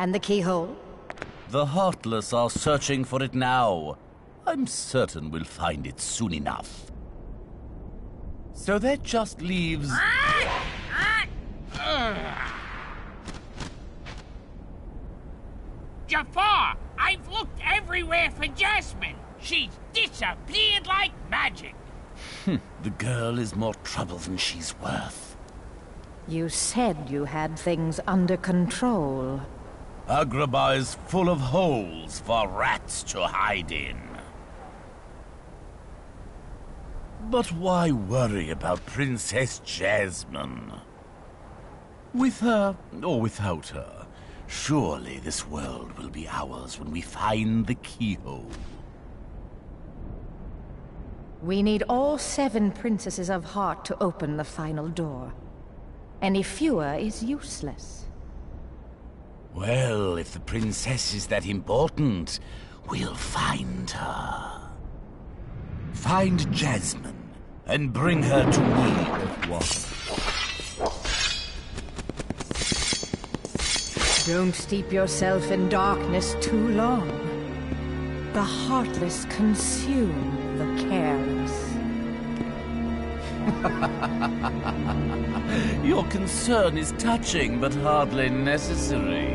And the keyhole? The Heartless are searching for it now. I'm certain we'll find it soon enough. So that just leaves... Jafar, I've looked everywhere for Jasmine. She's disappeared like magic. The girl is more trouble than she's worth. You said you had things under control. Agrabah is full of holes for rats to hide in. But why worry about Princess Jasmine? With her or without her, surely this world will be ours when we find the keyhole. We need all 7 princesses of heart to open the final door. Any fewer is useless. Well, if the princess is that important, we'll find her. Find Jasmine and bring her to me at once. Don't steep yourself in darkness too long. The heartless consume the careless. Your concern is touching, but hardly necessary.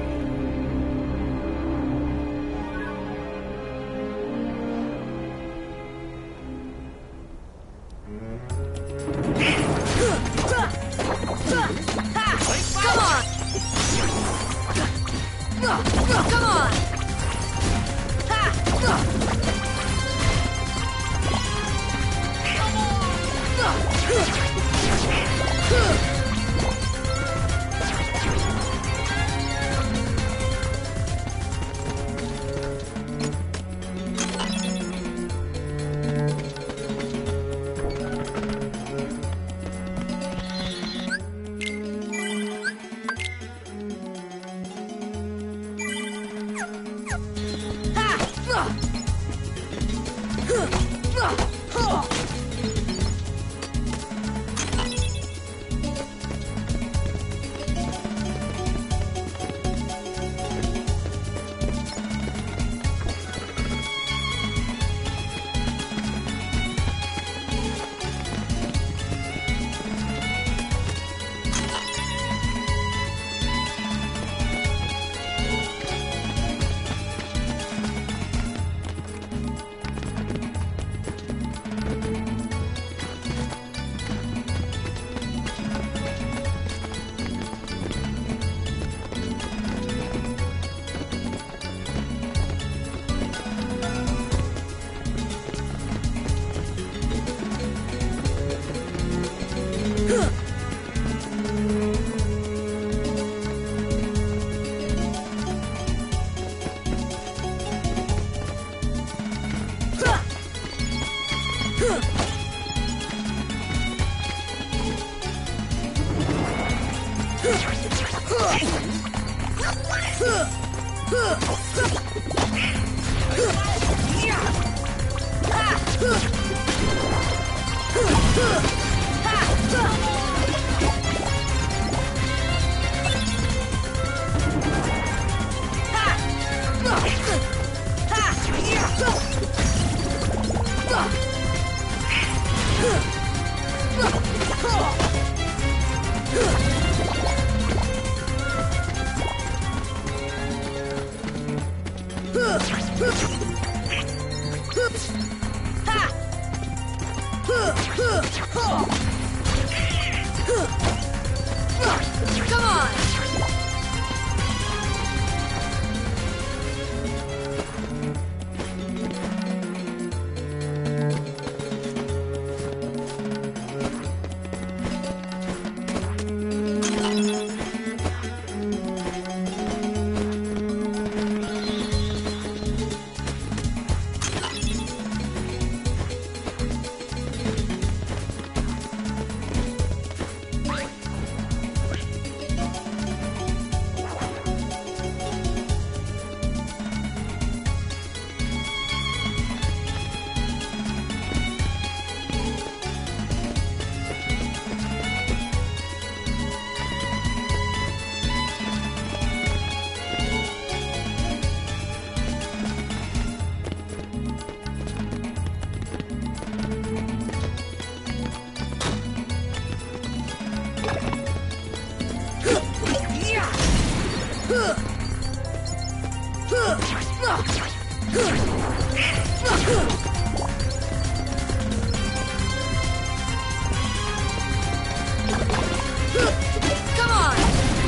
Come on!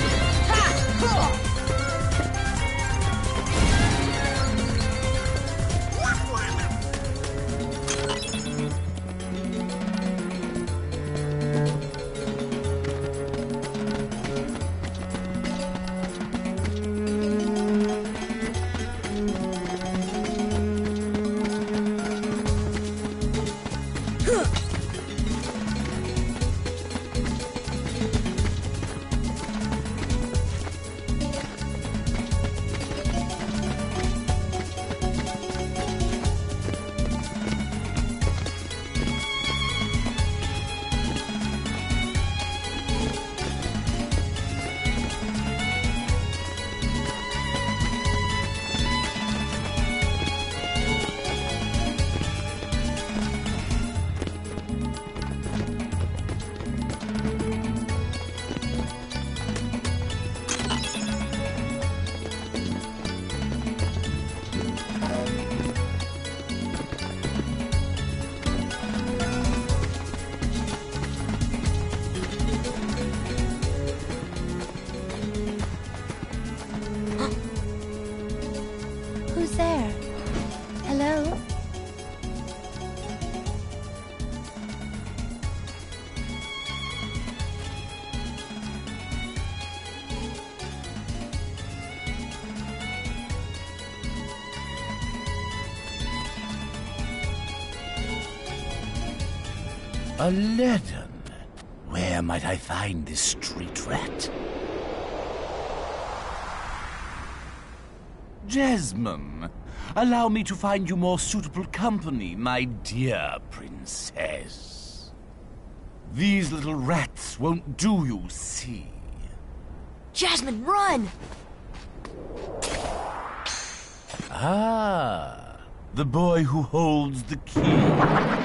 Who's there? Hello? A leaden? Where might I find this street rat? Jasmine, allow me to find you more suitable company, my dear princess. These little rats won't do, you see. Jasmine, run! Ah, the boy who holds the key.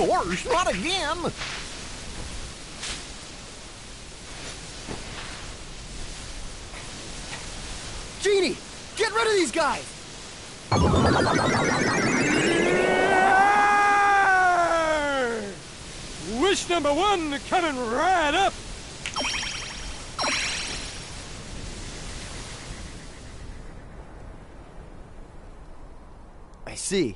Gosh, not again! Genie, get rid of these guys! Wish number 1 coming right up! I see.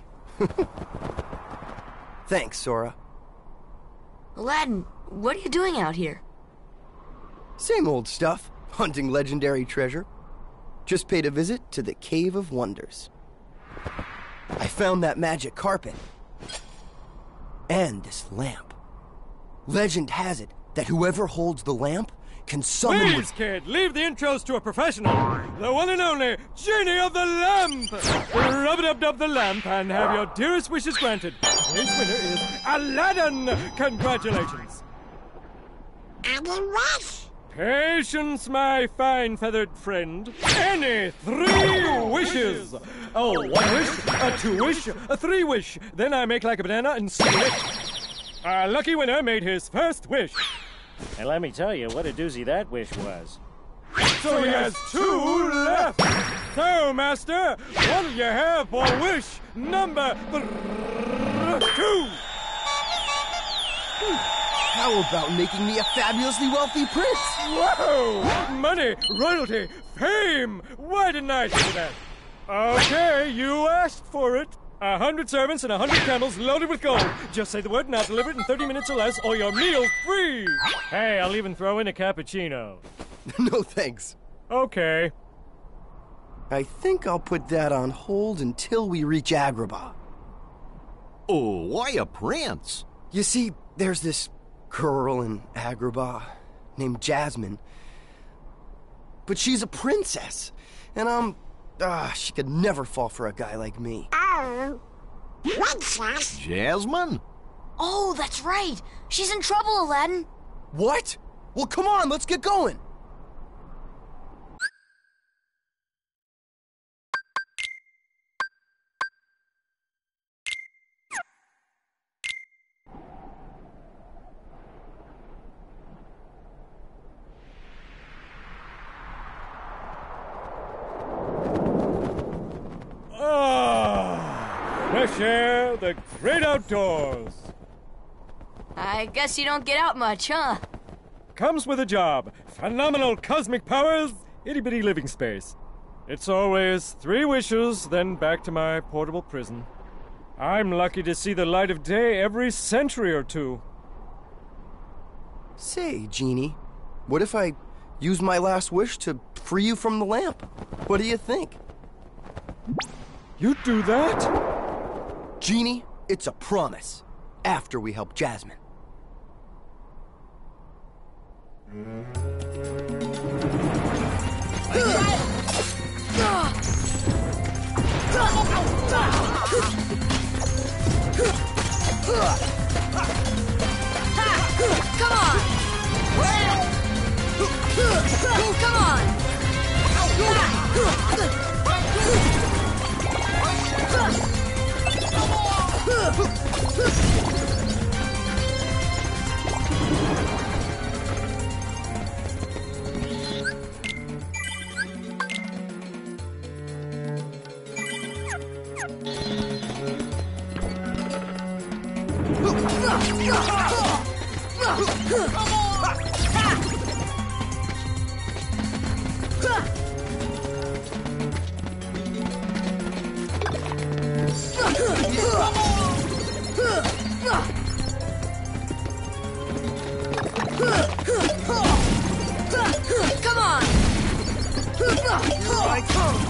Thanks, Sora. Aladdin, what are you doing out here? Same old stuff, hunting legendary treasure. Just paid a visit to the Cave of Wonders. I found that magic carpet. And this lamp. Legend has it that whoever holds the lamp can summon... Please, kid, leave the intros to a professional. The one and only Genie of the Lamp. Rub-a-dub-dub the lamp and have your dearest wishes granted. Today's winner is Aladdin. Congratulations. Aladdin Rush! Patience, my fine feathered friend. Any 3 wishes. Oh, 1 wish, a 2 wish, a 3 wish. Then I make like a banana and steal it. Our lucky winner made his first wish. And let me tell you what a doozy that wish was. So he has 2 left. So, Master, what do you have for wish number 2? How about making me a fabulously wealthy prince? Whoa! Money, royalty, fame! Why didn't I do that? Okay, you asked for it. 100 servants and 100 camels loaded with gold. Just say the word and I'll deliver it in 30 minutes or less, or your meal's free. Hey, I'll even throw in a cappuccino. No thanks. Okay. I think I'll put that on hold until we reach Agrabah. Oh, why a prince? You see, there's this girl in Agrabah named Jasmine. But she's a princess, and she could never fall for a guy like me. Oh, princess? Jasmine? Oh, that's right. She's in trouble, Aladdin. What? Well, come on, let's get going. Fresh air, the great outdoors. I guess you don't get out much, huh? Comes with a job. Phenomenal cosmic powers, itty-bitty living space. It's always 3 wishes, then back to my portable prison. I'm lucky to see the light of day every century or 2. Say, Genie, what if I use my last wish to free you from the lamp? What do you think? You do that? Genie, it's a promise. After we help Jasmine. Come on! Come on! Here I come!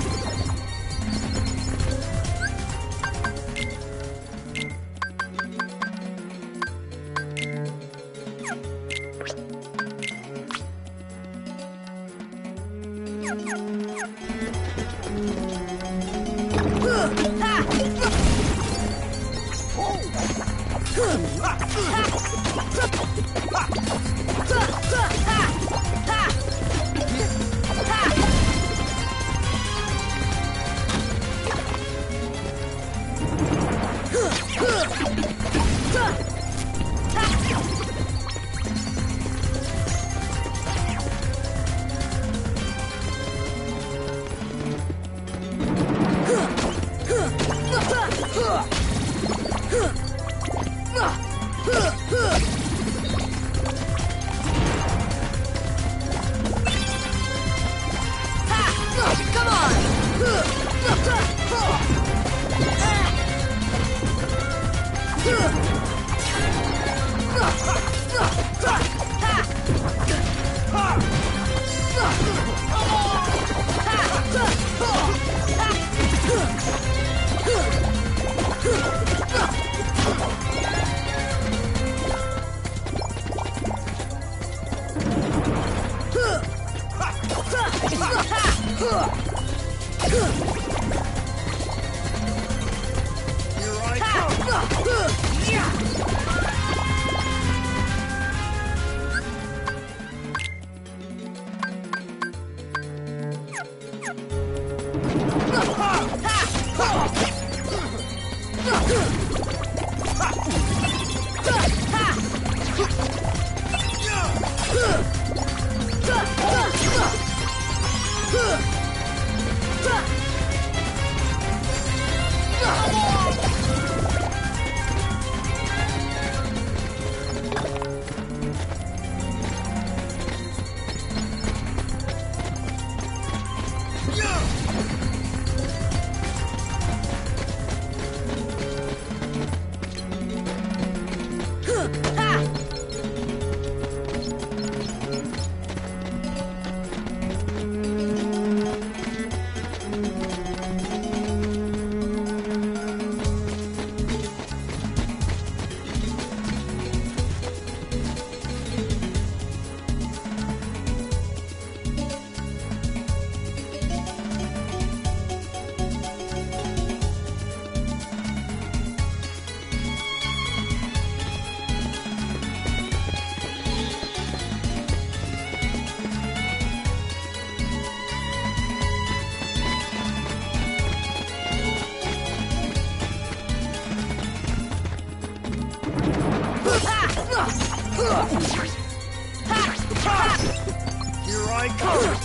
Here I come!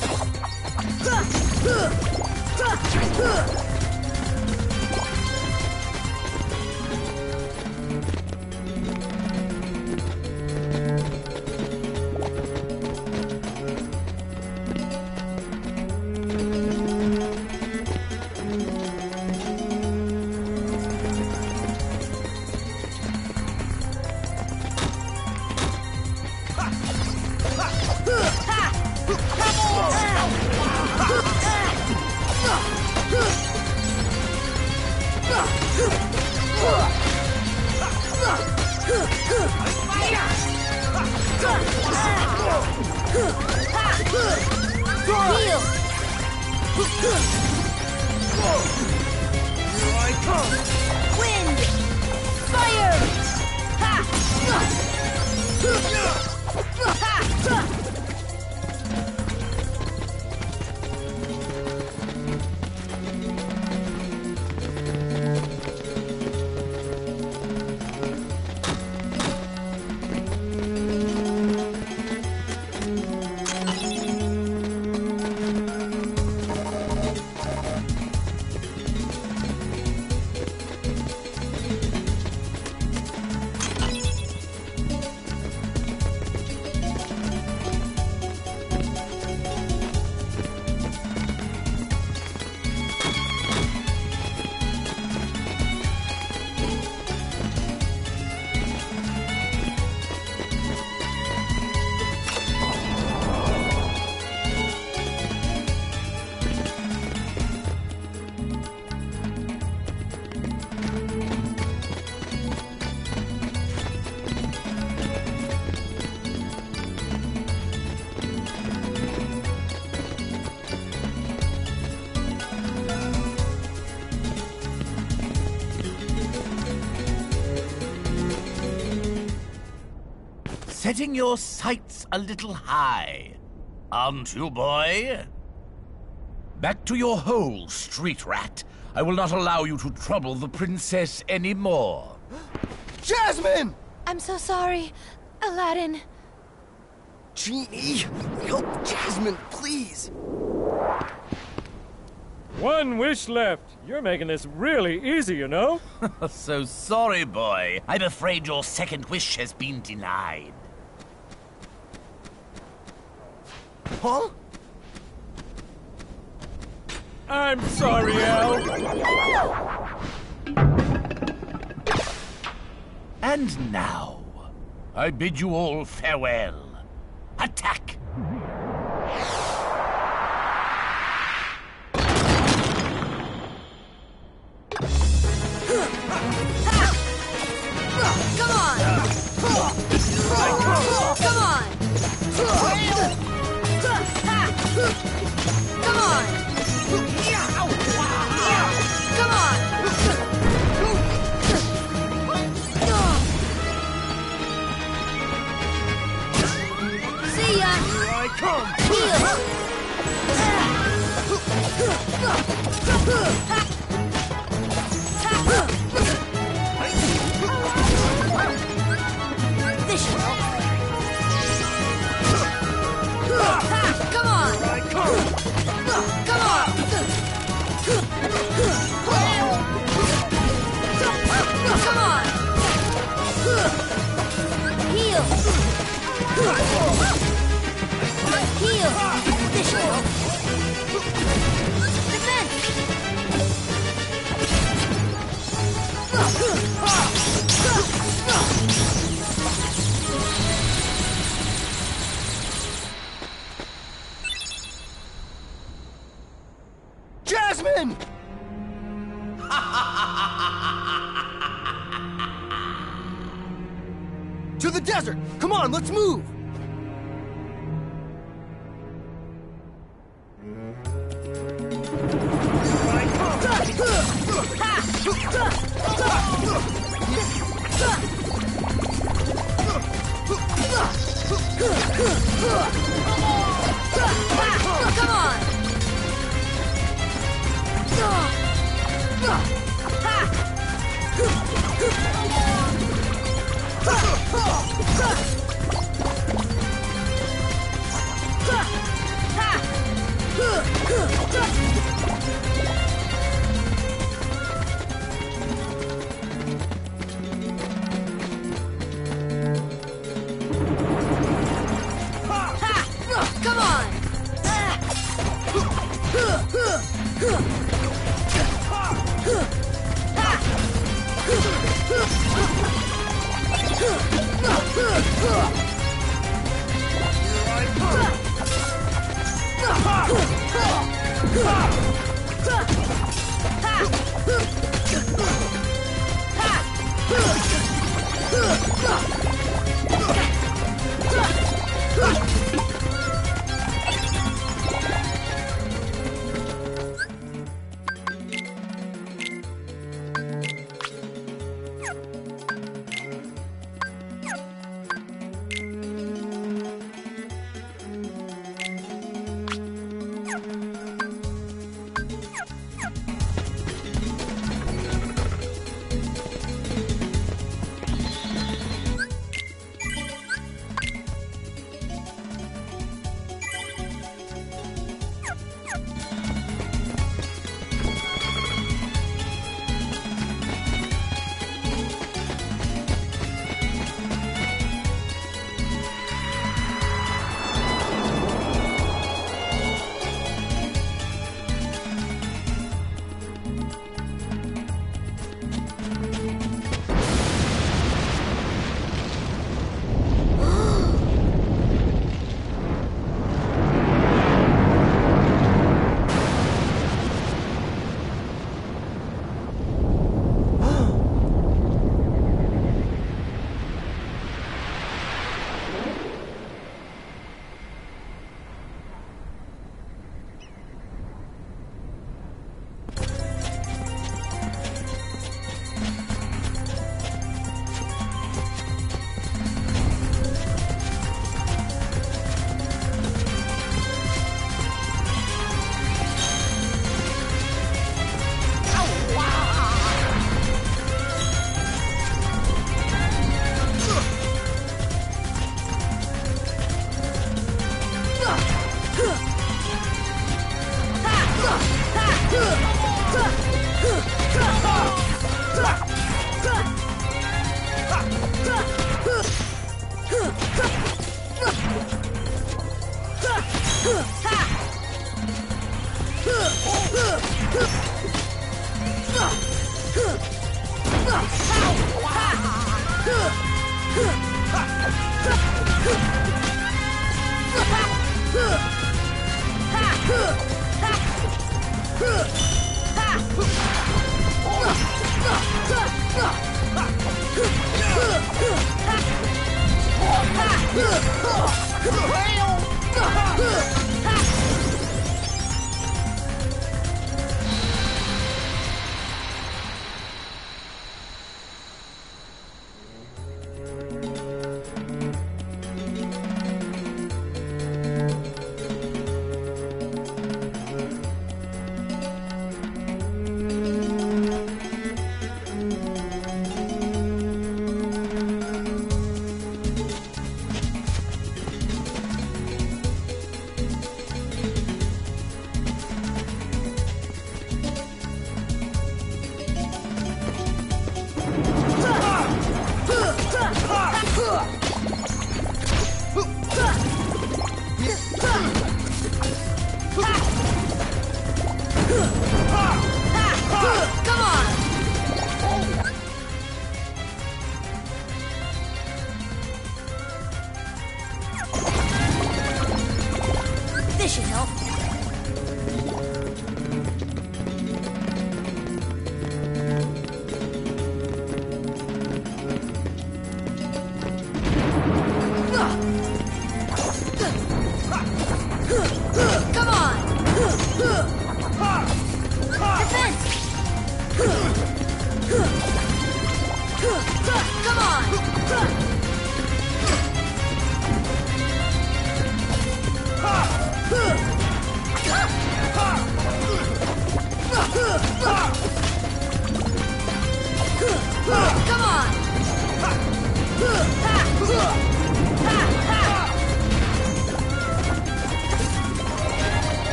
Setting your sights a little high, aren't you, boy? Back to your hole, street rat. I will not allow you to trouble the princess anymore. Jasmine! I'm so sorry, Aladdin. Genie, help Jasmine, please. One wish left. You're making this really easy, you know? So sorry, boy. I'm afraid your second wish has been denied. Huh? I'm sorry, Al. And now, I bid you all farewell. Attack! Come on! Come on! Come on! Come on! See ya! Here I come! This should help. Come on! Come on! Come on! Heal! Heal! This should help. Defense! Jasmine! To the desert! Come on, let's move! Come on!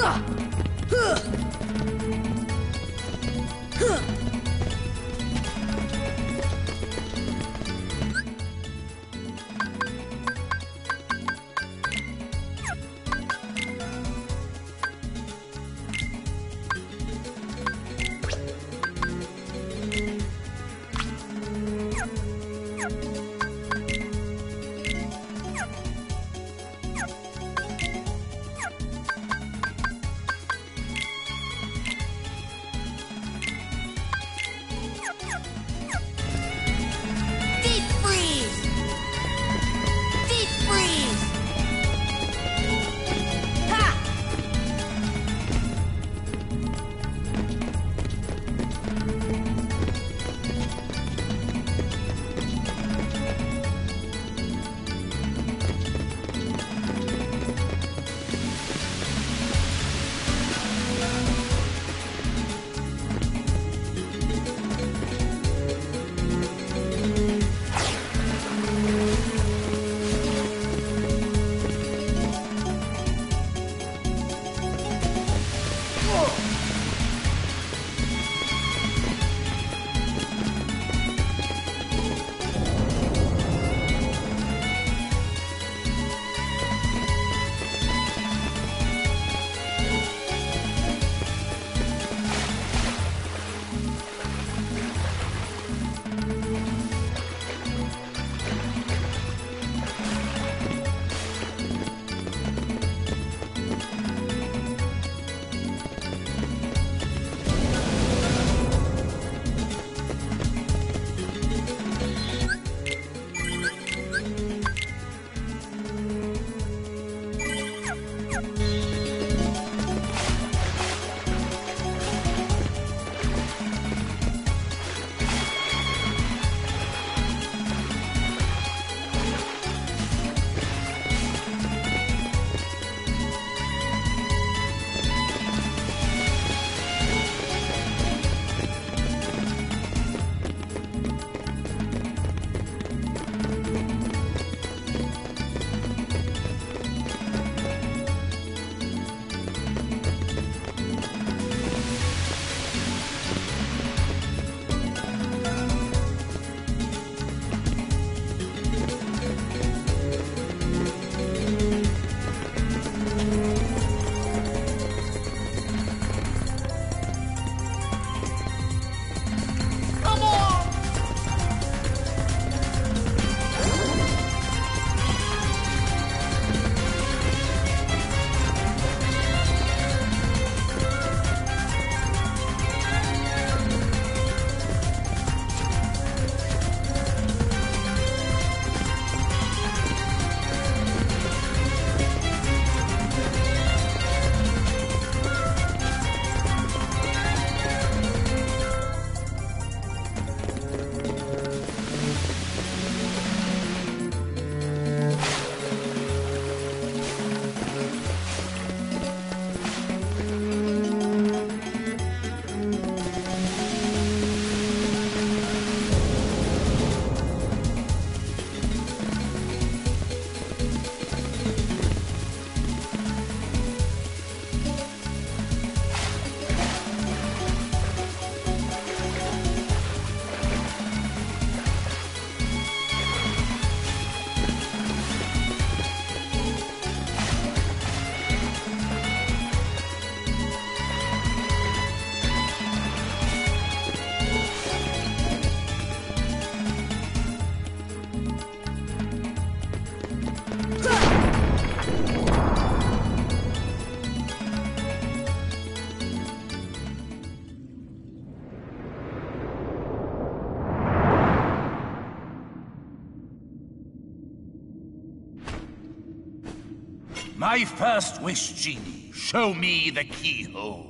My first wish, Genie, show me the keyhole.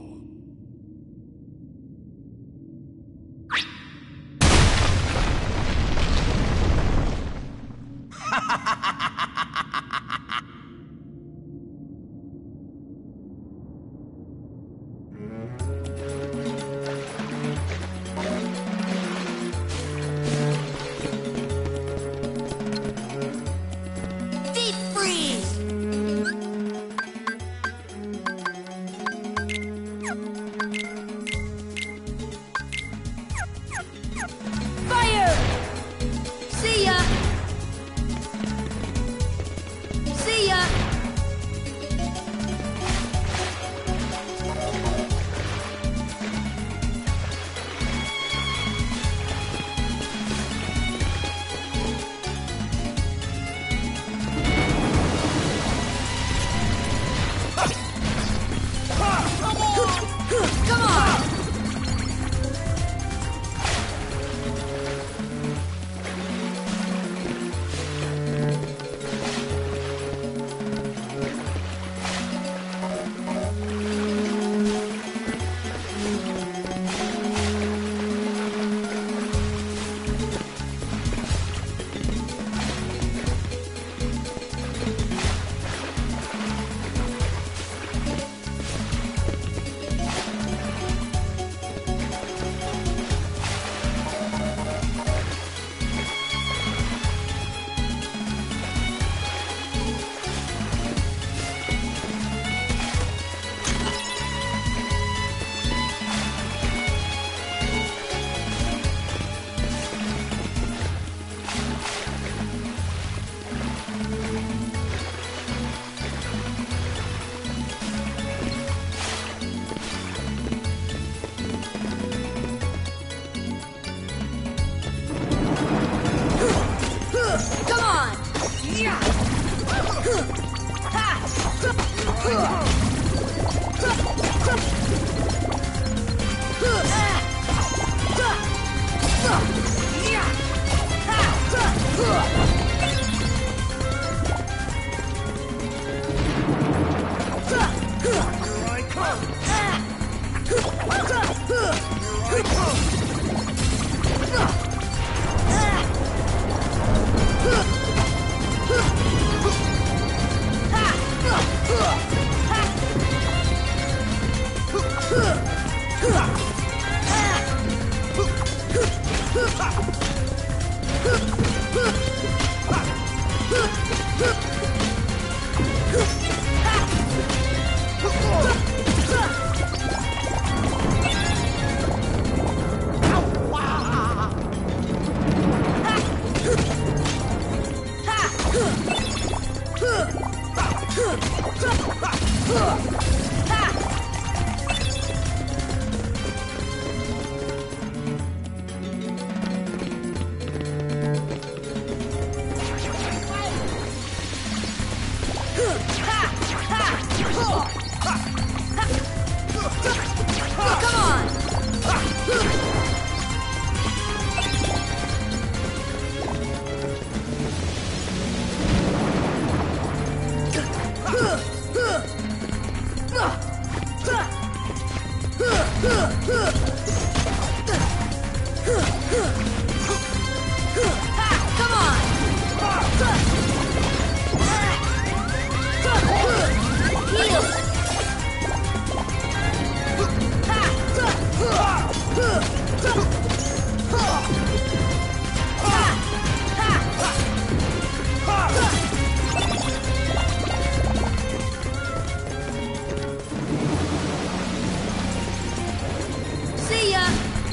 See ya!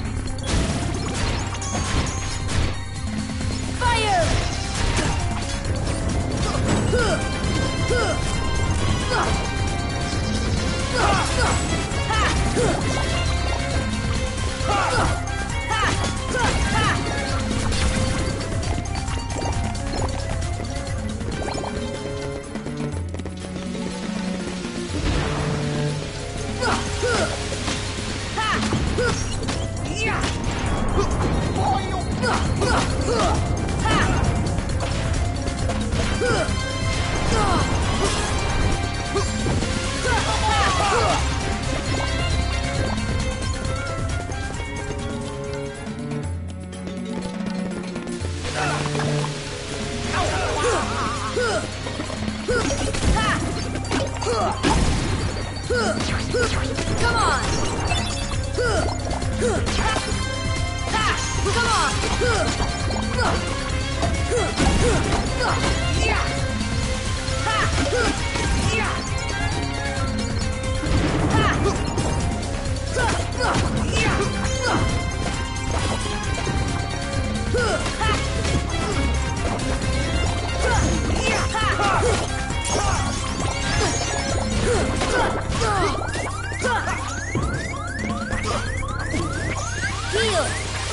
Fire! Come on! Come Heal!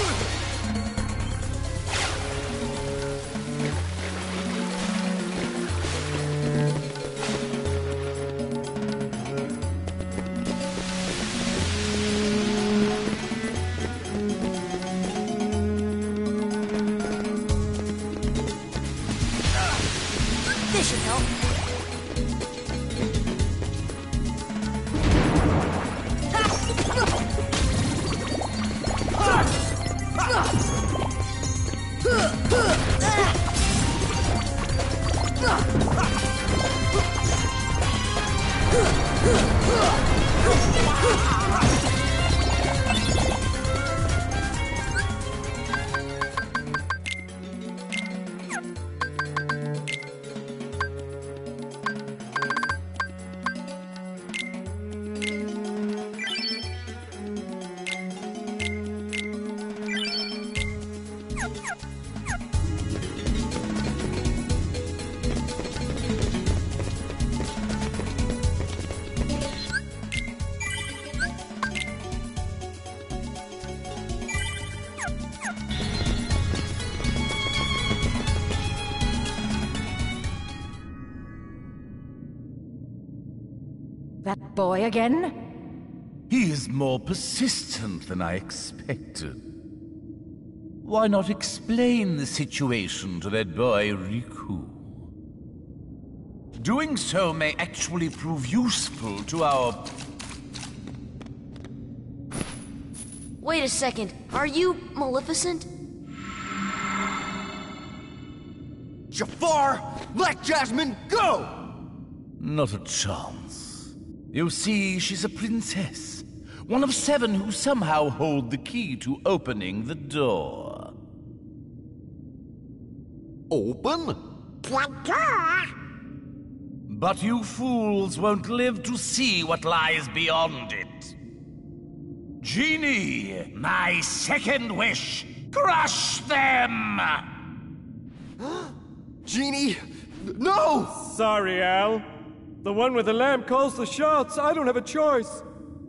This should help. That boy again? He is more persistent than I expected. Why not explain the situation to that boy, Riku? Doing so may actually prove useful to our... Wait a second. Are you Maleficent? Jafar, let Jasmine go! Not a chance. You see, she's a princess. One of 7 who somehow hold the key to opening the door. Open? But you fools won't live to see what lies beyond it. Genie, my second wish, crush them! Genie, no! Sorry, Al. The one with the lamp calls the shots. I don't have a choice.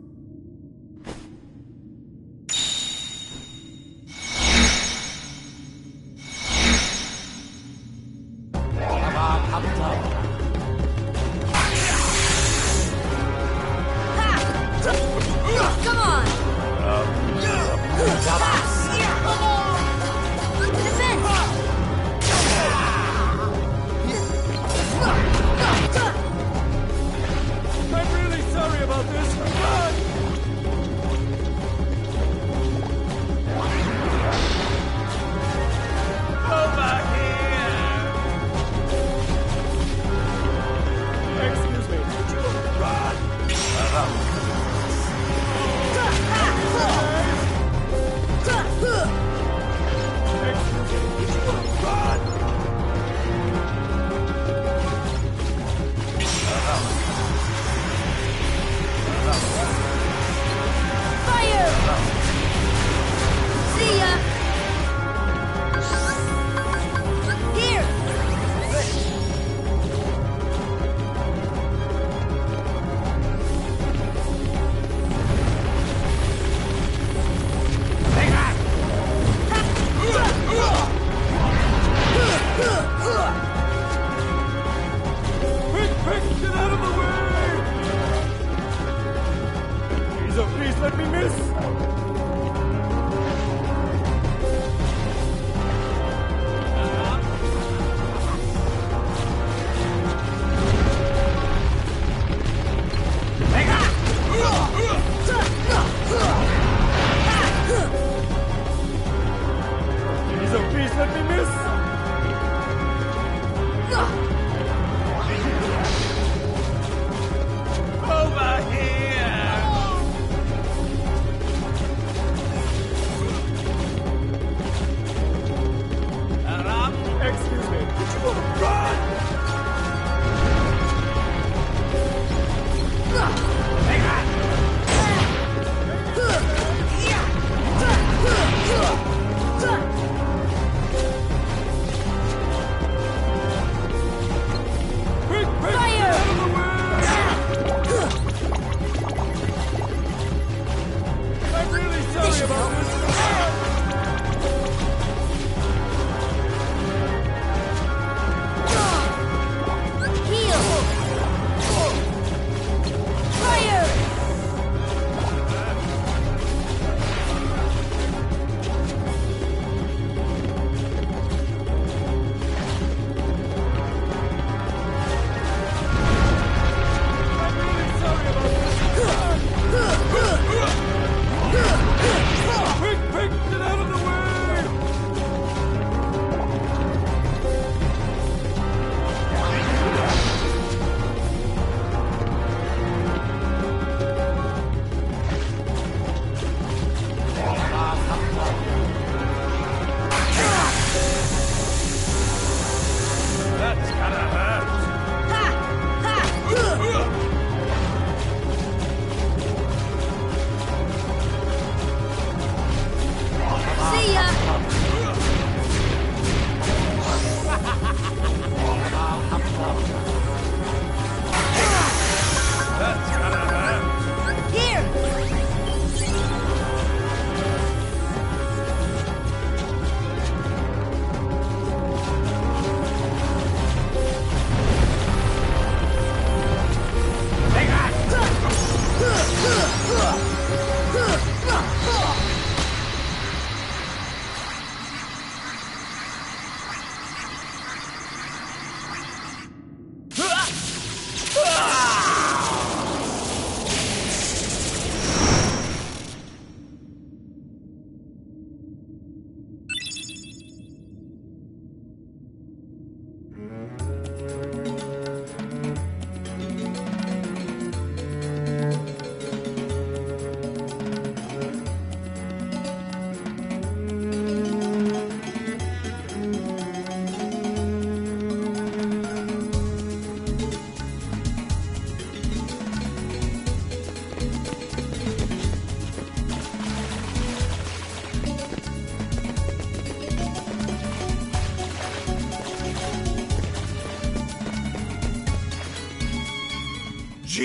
Come on! Defense! I'm really sorry about this.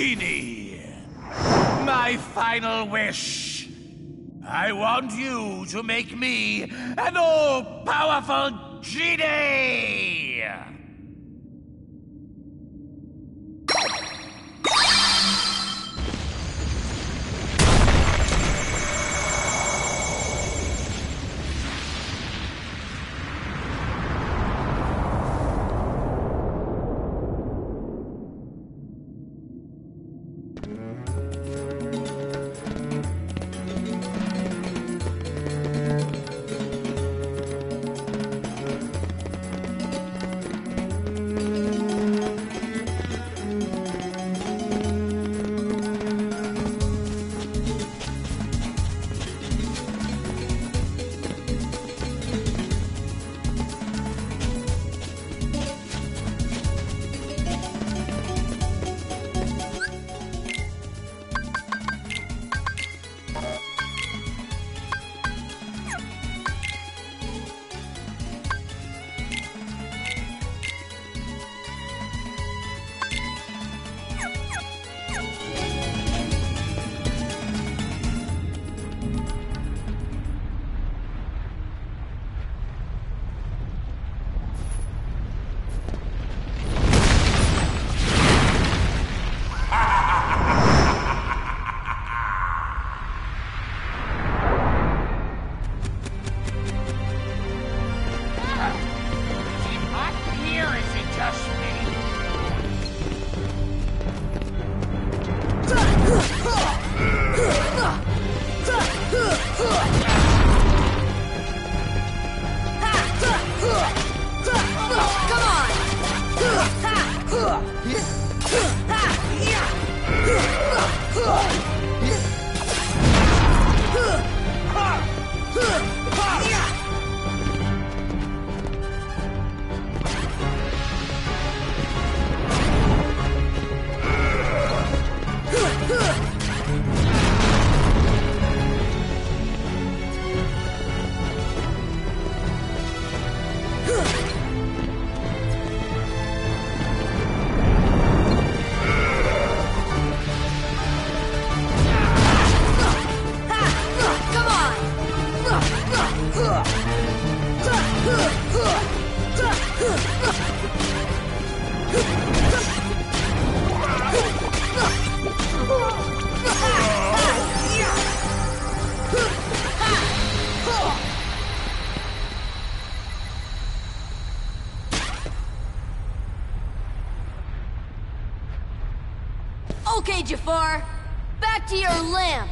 Genie! My final wish! I want you to make me an all-powerful genie! Okay, Jafar. Back to your lamp.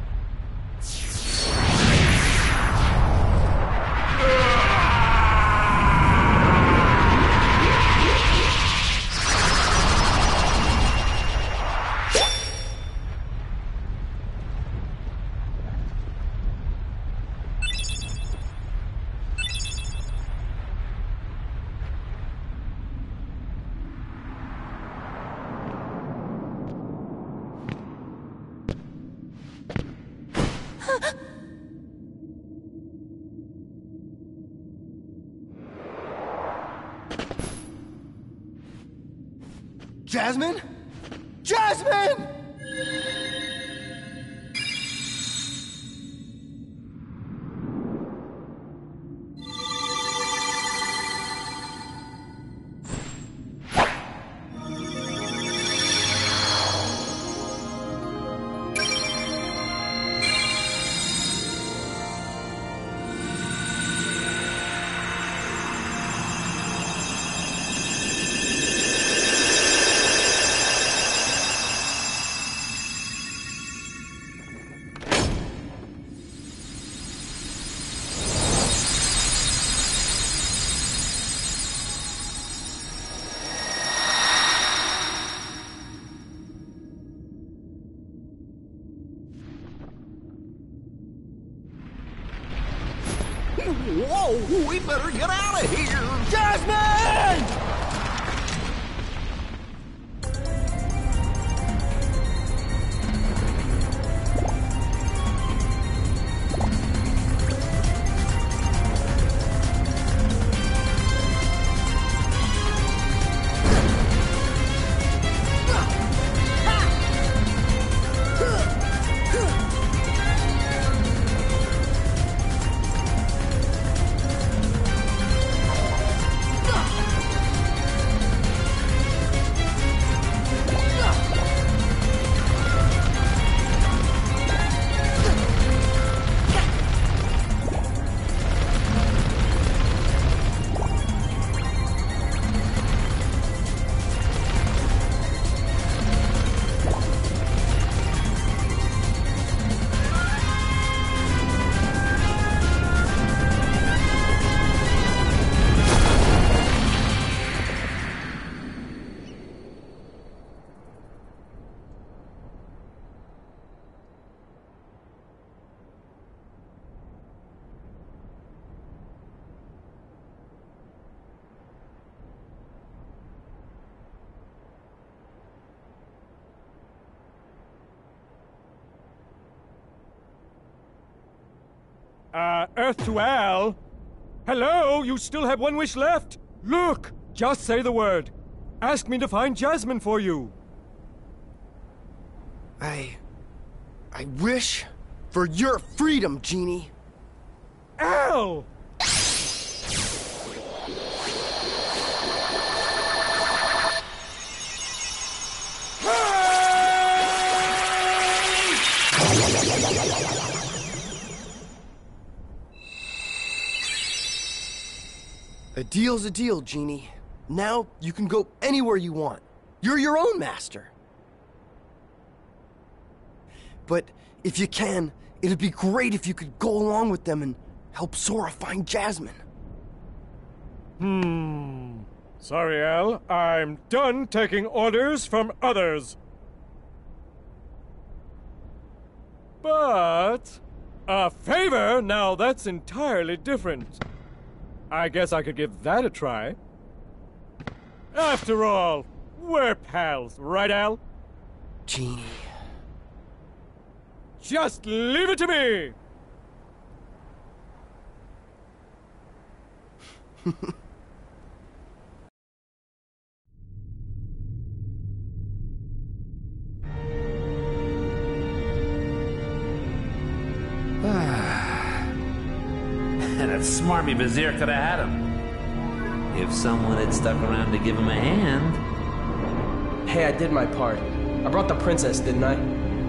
Jasmine? Jasmine! Whoa, we better get out of here! Jasmine! Earth to Al? Hello, you still have one wish left? Look, just say the word. Ask me to find Jasmine for you. I wish for your freedom, Genie. Al! A deal's a deal, Genie. Now you can go anywhere you want. You're your own master. But if you can, it'd be great if you could go along with them and help Sora find Jasmine. Sorry, Al. I'm done taking orders from others. But a favor? Now that's entirely different. I guess I could give that a try. After all, we're pals, right, Al? Genie. Just leave it to me! That smarmy Vizier could have had him. If someone had stuck around to give him a hand. Hey, I did my part. I brought the princess, didn't I?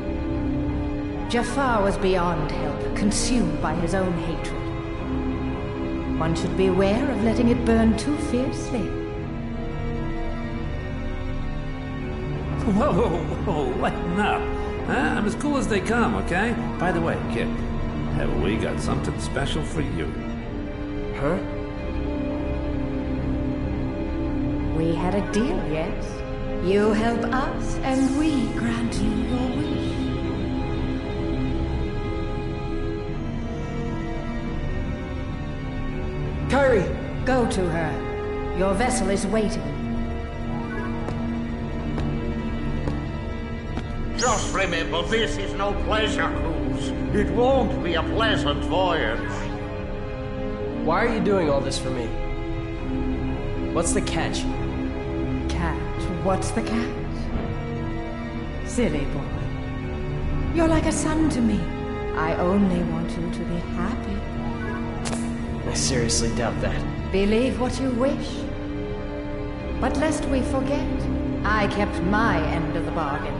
Jafar was beyond help, consumed by his own hatred. One should beware of letting it burn too fiercely. Whoa, lighten up. I'm as cool as they come, okay? By the way, kid, have we got something special for you? Huh? We had a deal, yes? You help us, and we grant you your wish. Kairi! Go to her. Your vessel is waiting. Just remember, this is no pleasure cruise. It won't be a pleasant voyage. Why are you doing all this for me? What's the catch? Catch? What's the catch? Silly boy. You're like a son to me. I only want you to be happy. I seriously doubt that. Believe what you wish. But lest we forget, I kept my end of the bargain.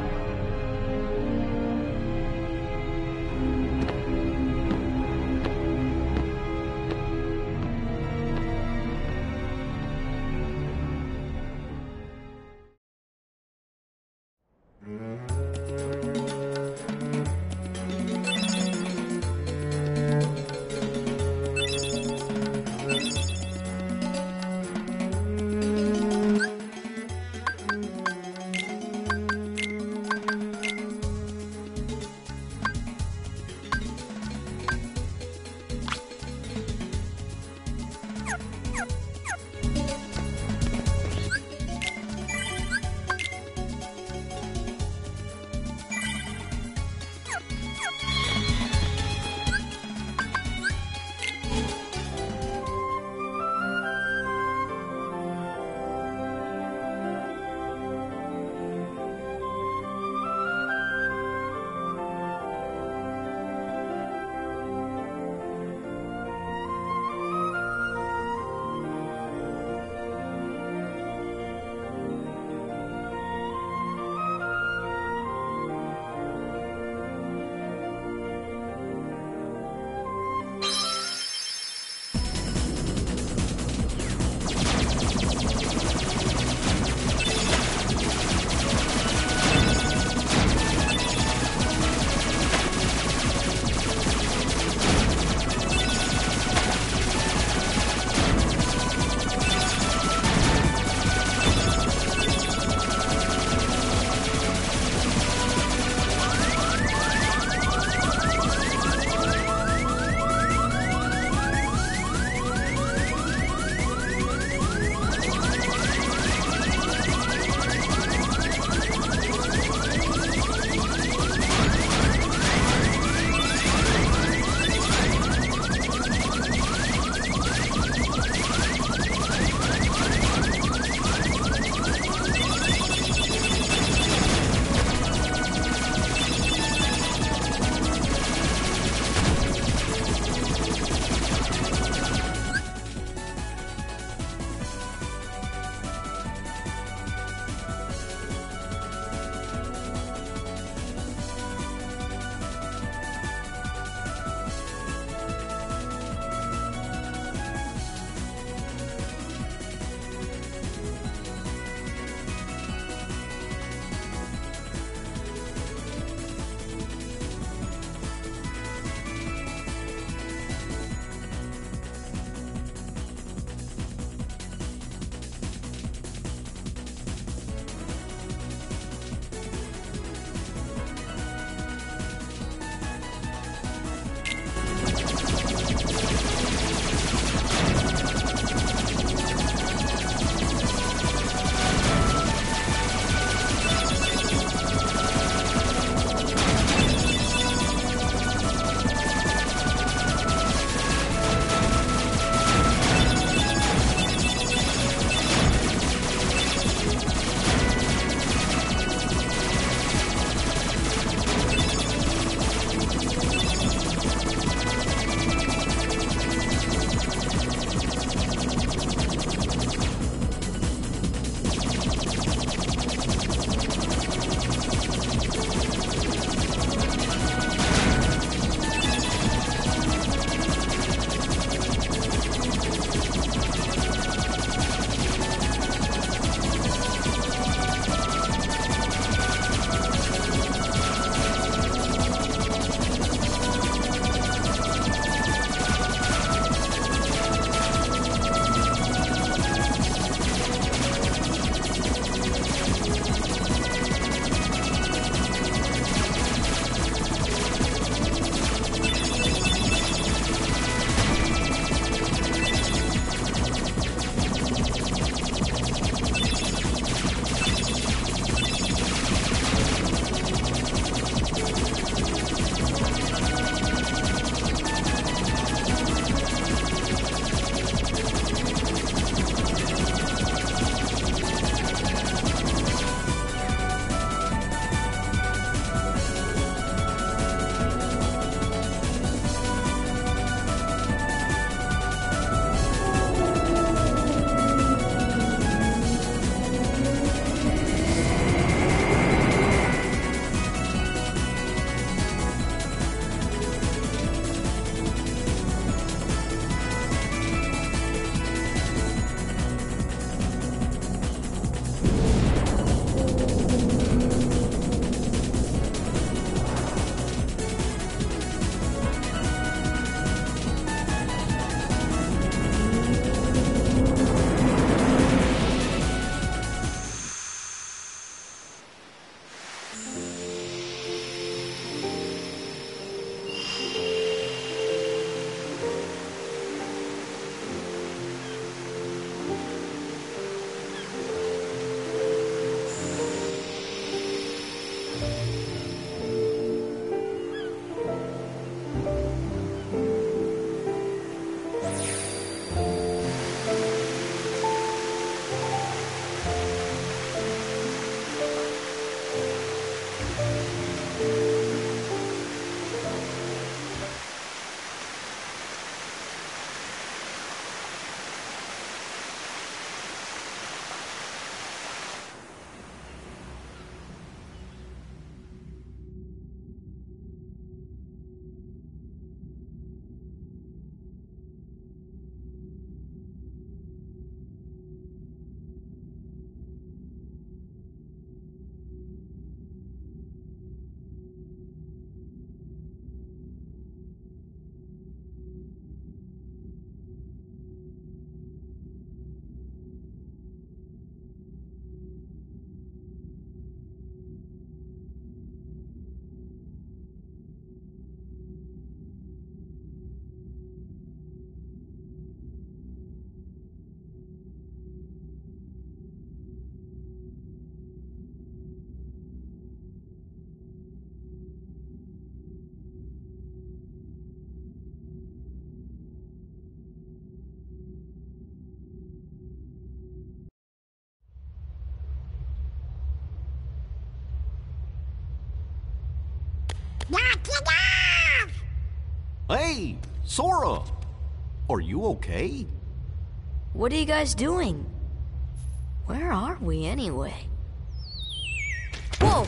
Hey, Sora! Are you okay? What are you guys doing? Where are we anyway? Whoa!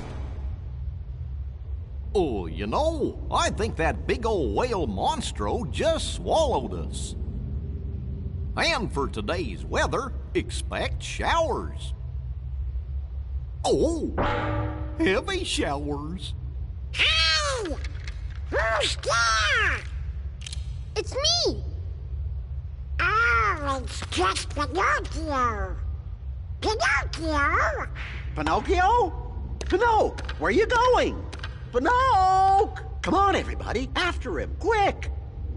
Oh, you know, I think that big old whale monstro just swallowed us. And for today's weather, expect showers. Oh, heavy showers. Hey! Who's there? It's me! Oh, it's just Pinocchio. Pinocchio? Pinocchio? Pinocchio, where are you going? Pinocchio! Come on, everybody, after him, quick!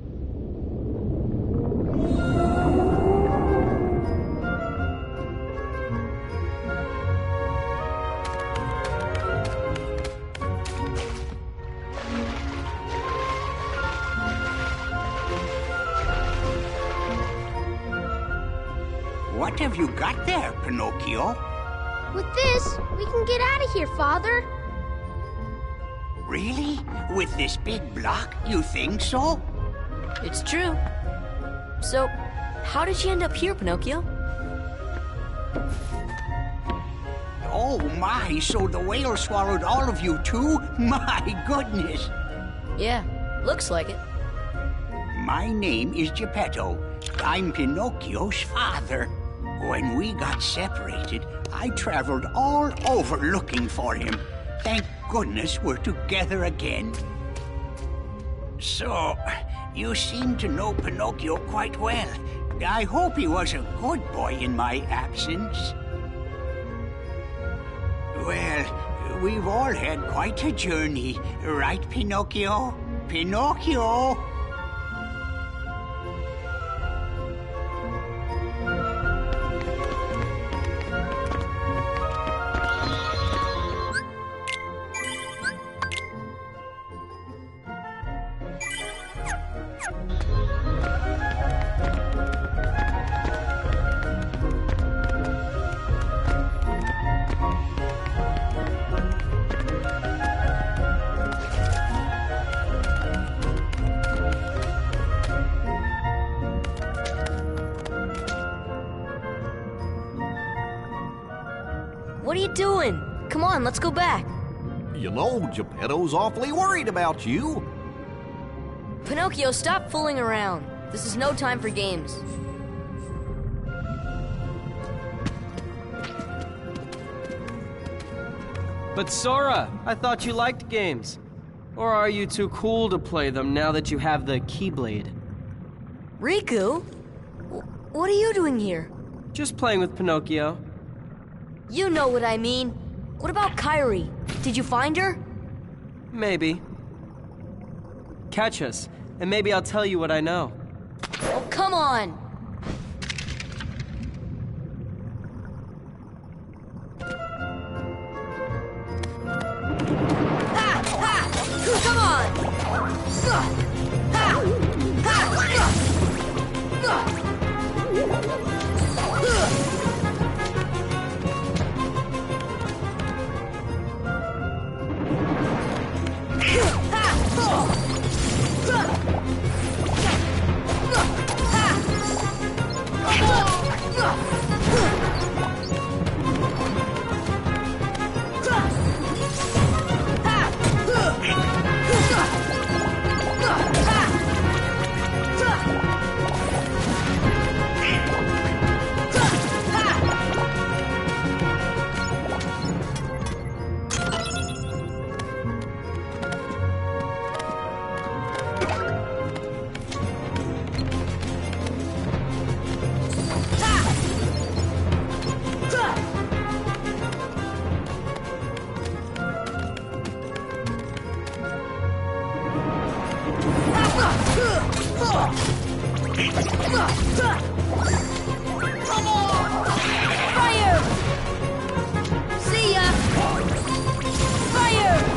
What have you got there, Pinocchio? With this, we can get out of here, Father. Really? With this big block, you think so? It's true. So, how did you end up here, Pinocchio? Oh my, so the whale swallowed all of you too? My goodness! Yeah, looks like it. My name is Geppetto. I'm Pinocchio's father. When we got separated, I traveled all over looking for him. Thank goodness we're together again. So, you seem to know Pinocchio quite well. I hope he was a good boy in my absence. Well, we've all had quite a journey, right, Pinocchio? Pinocchio! What are you doing? Come on, let's go back. You know, Geppetto's awfully worried about you. Pinocchio, stop fooling around. This is no time for games. But Sora, I thought you liked games. Or are you too cool to play them now that you have the Keyblade? Riku? What are you doing here? Just playing with Pinocchio. You know what I mean. What about Kairi? Did you find her? Maybe. Catch us, and maybe I'll tell you what I know. Oh, come on! Ha! Ha! Come on! Ha! Fire! See ya! Fire!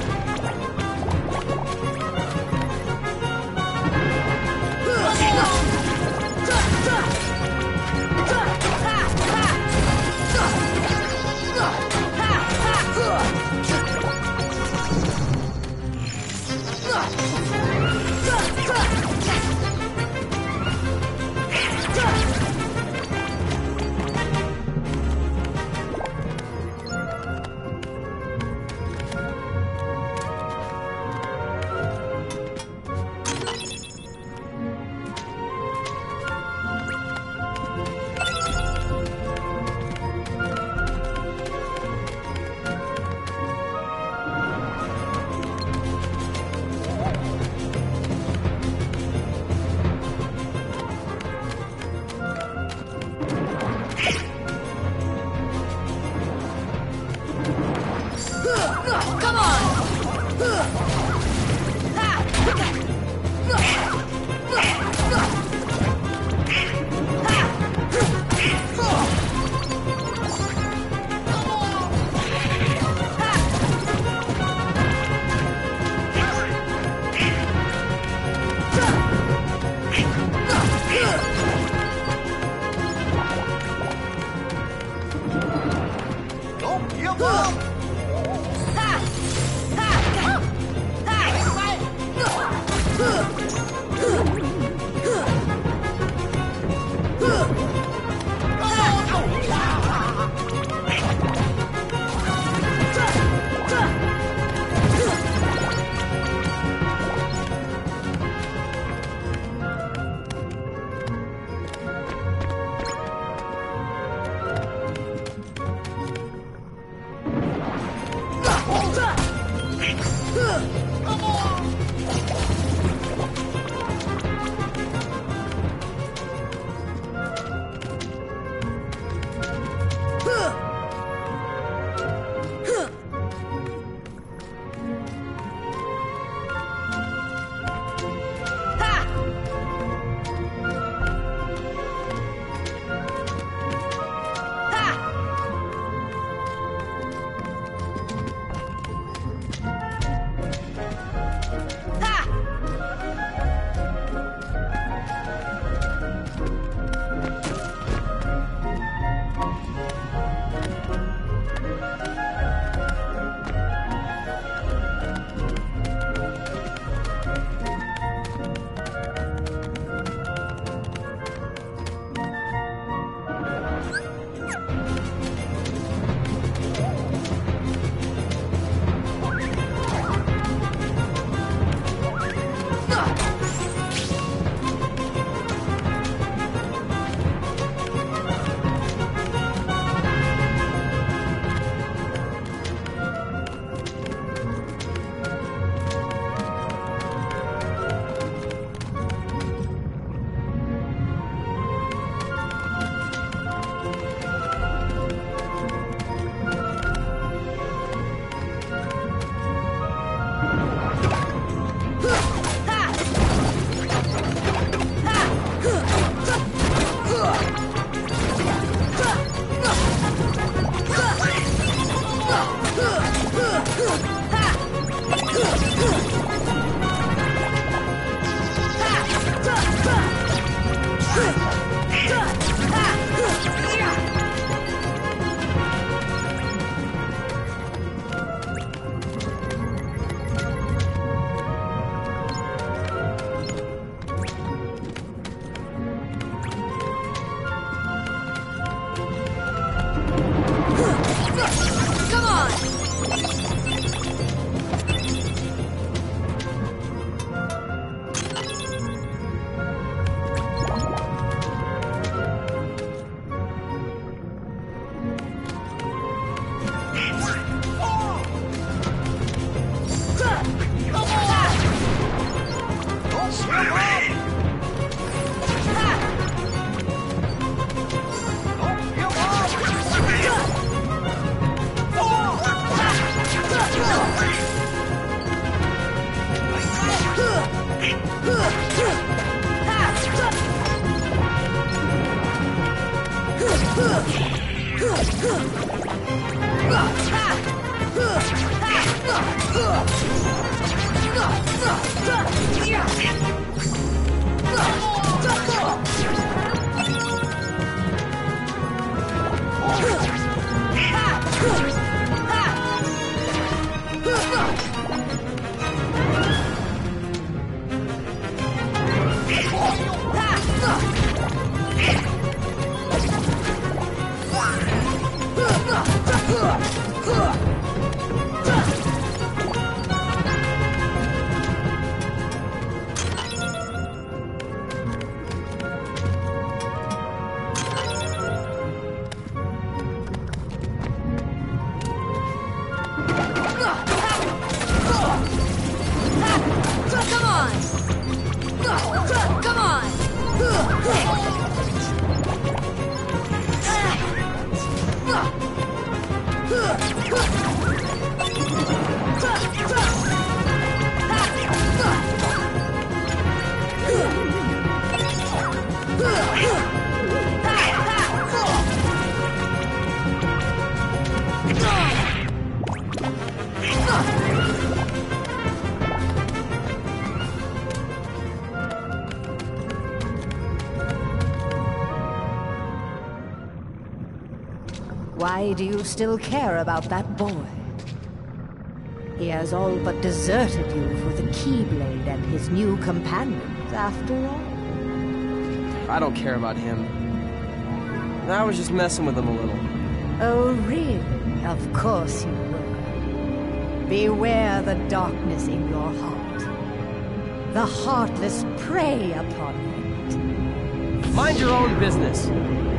Why do you still care about that boy? He has all but deserted you for the Keyblade and his new companions, after all. I don't care about him. I was just messing with him a little. Oh, really? Of course you were. Beware the darkness in your heart. The heartless prey upon it. Mind your own business.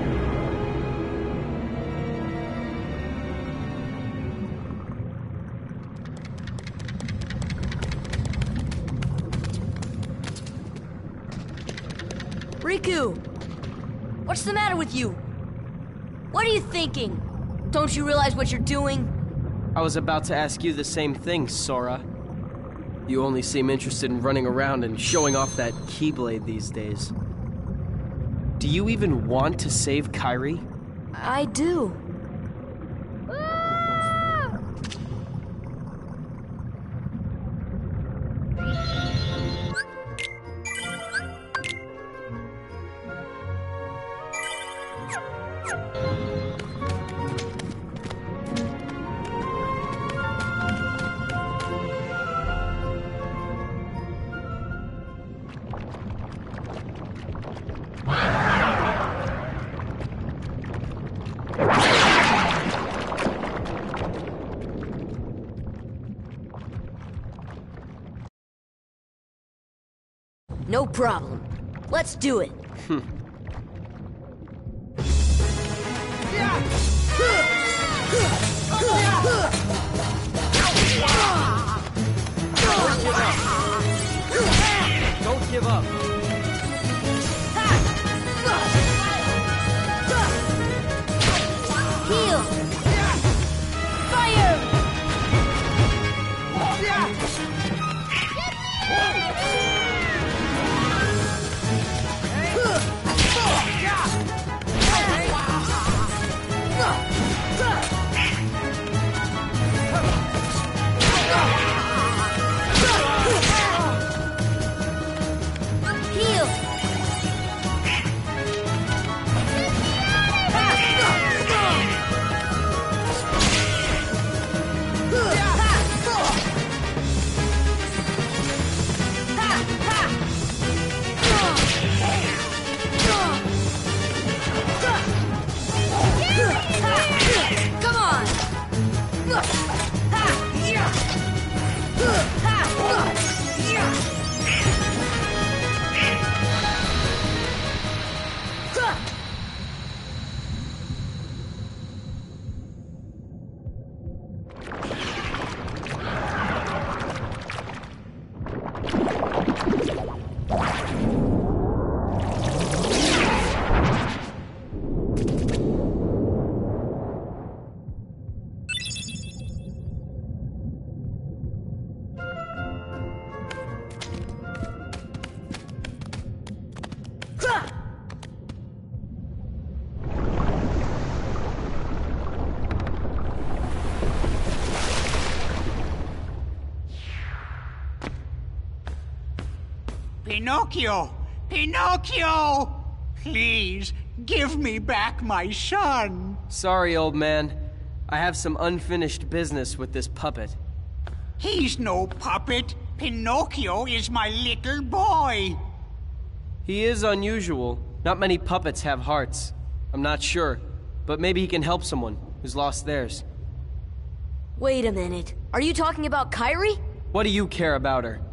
Riku! What's the matter with you? What are you thinking? Don't you realize what you're doing? I was about to ask you the same thing, Sora. You only seem interested in running around and showing off that Keyblade these days. Do you even want to save Kairi? I do. No problem. Let's do it. Don't give up. Heal! Fire! Heal! Come on! Pinocchio! Pinocchio! Please, give me back my son! Sorry, old man. I have some unfinished business with this puppet. He's no puppet. Pinocchio is my little boy. He is unusual. Not many puppets have hearts. I'm not sure, but maybe he can help someone who's lost theirs. Wait a minute. Are you talking about Kairi? What do you care about her?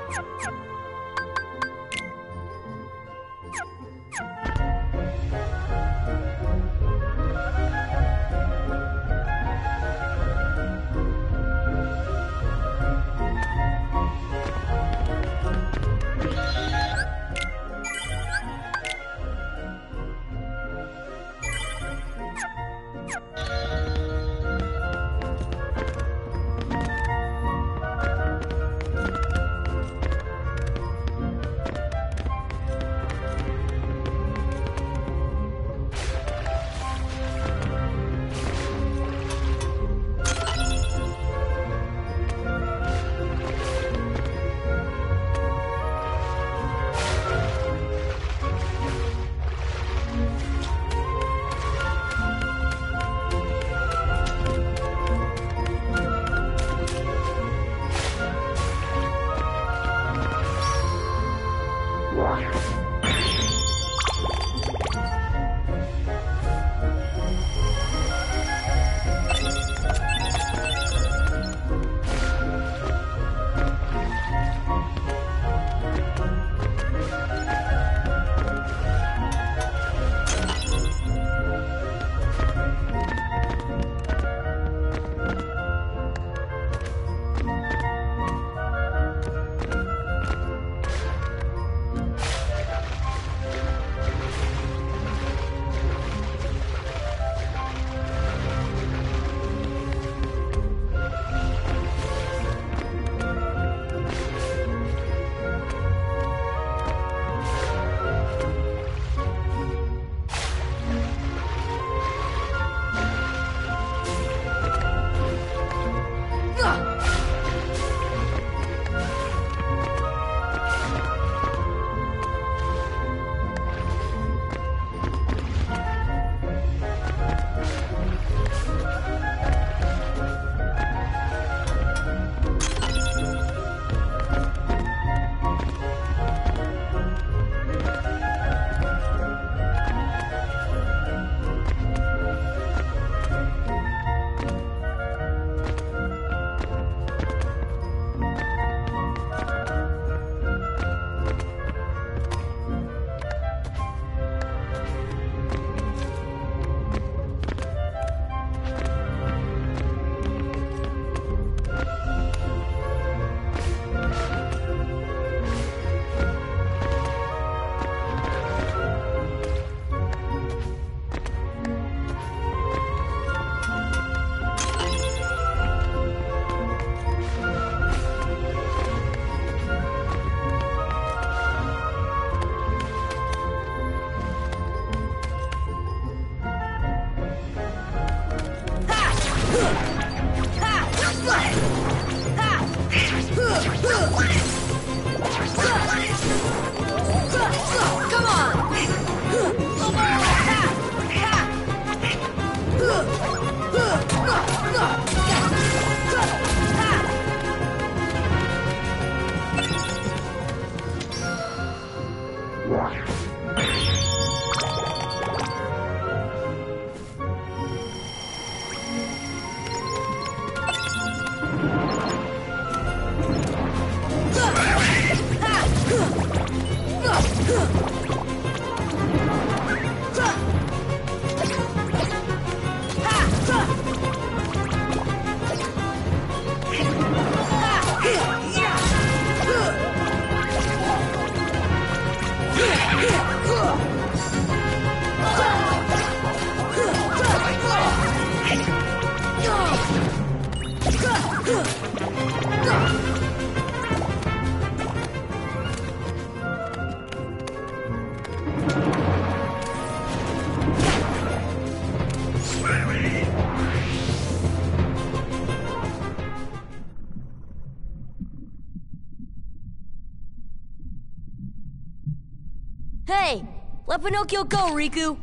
Hey! Let Pinocchio go, Riku!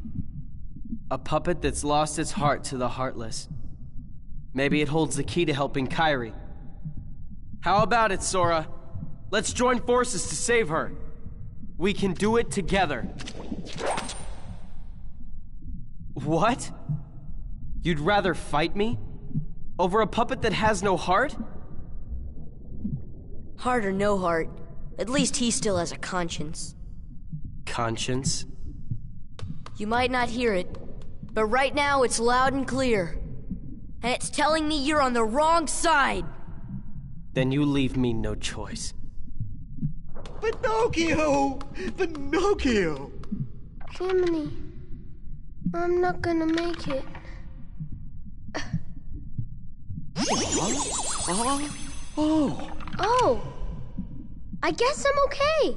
A puppet that's lost its heart to the heartless. Maybe it holds the key to helping Kairi. How about it, Sora? Let's join forces to save her. We can do it together. What? You'd rather fight me? Over a puppet that has no heart? Heart or no heart, at least he still has a conscience. Conscience? You might not hear it, but right now it's loud and clear. And it's telling me you're on the wrong side! Then you leave me no choice. Pinocchio! Pinocchio! Jiminy, I'm not gonna make it. Oh, I guess I'm okay.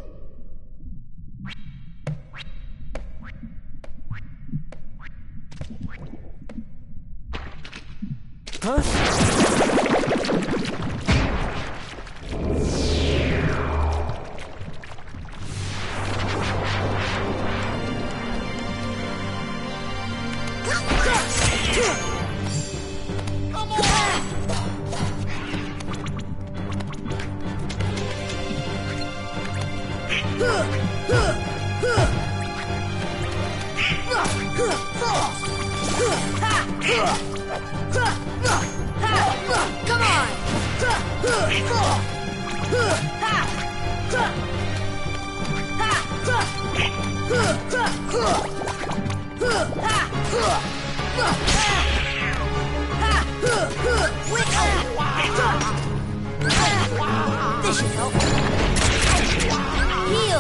This should help. Heal!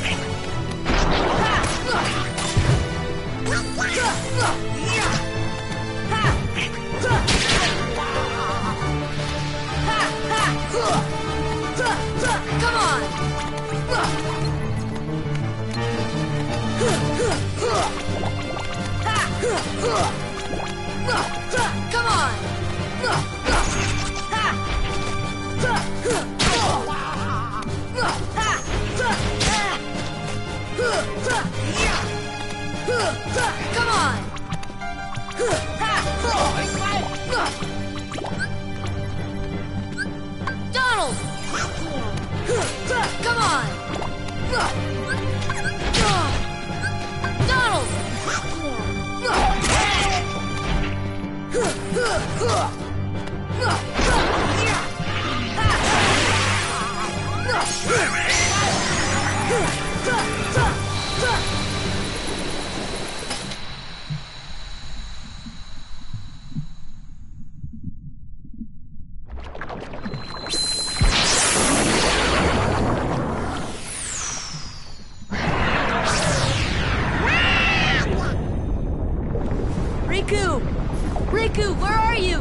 Come on! Come on! Come on! Donald! Come on! Donald! Riku! Riku, where are you?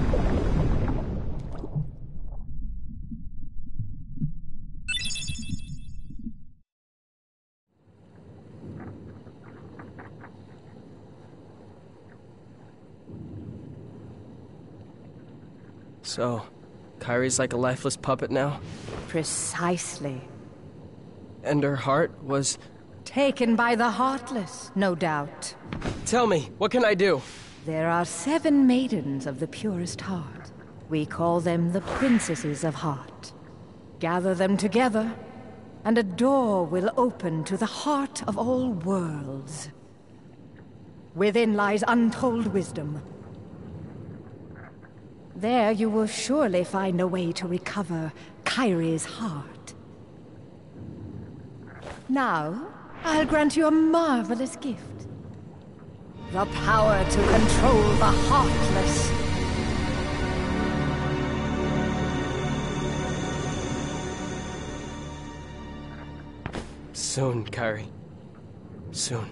So, Kairi's like a lifeless puppet now? Precisely. And her heart was... Taken by the Heartless, no doubt. Tell me, what can I do? There are 7 maidens of the purest heart. We call them the Princesses of Heart. Gather them together, and a door will open to the heart of all worlds. Within lies untold wisdom. There you will surely find a way to recover Kairi's heart. Now, I'll grant you a marvelous gift. The power to control the Heartless. Soon, Kairi. Soon.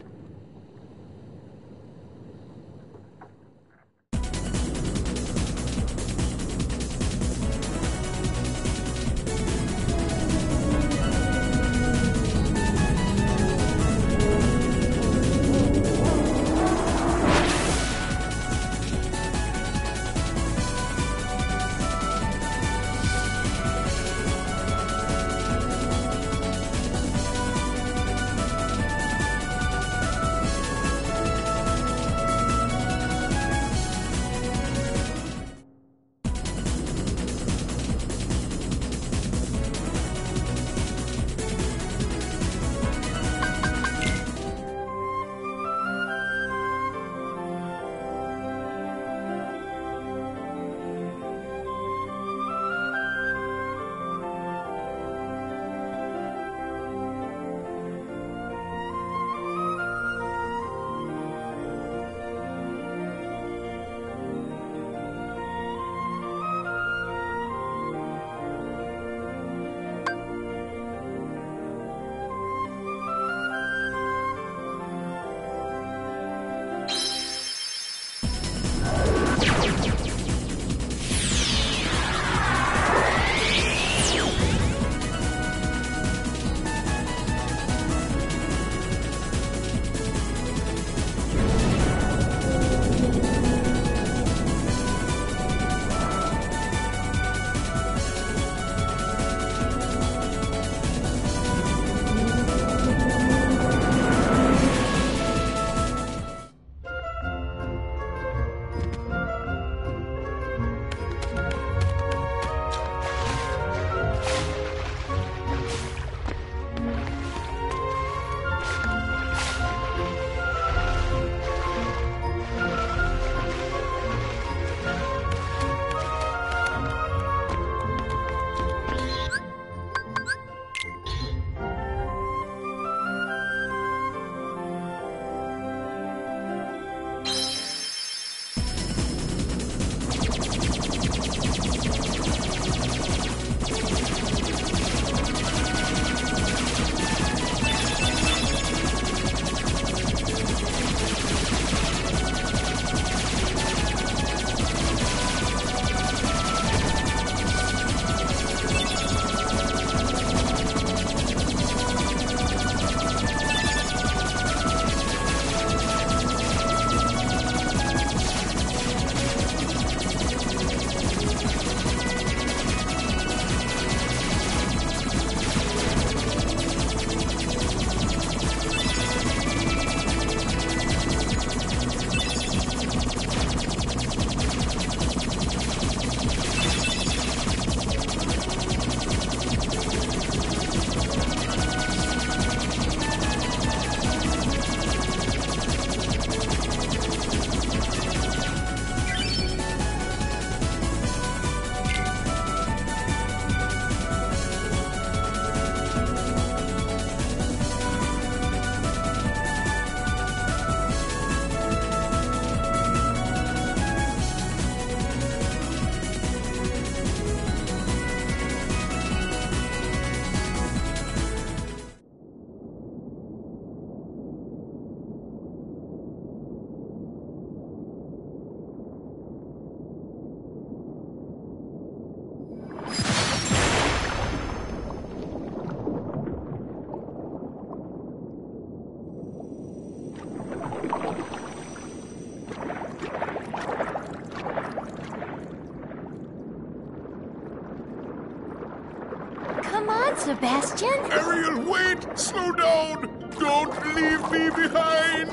Sebastian? Ariel, wait! Slow down! Don't leave me behind!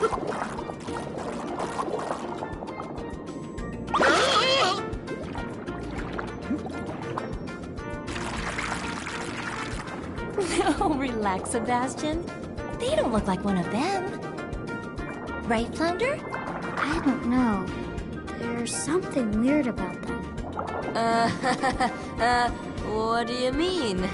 Oh, relax, Sebastian. They don't look like one of them. Right, Flounder? I don't know. There's something weird about them. What do you mean?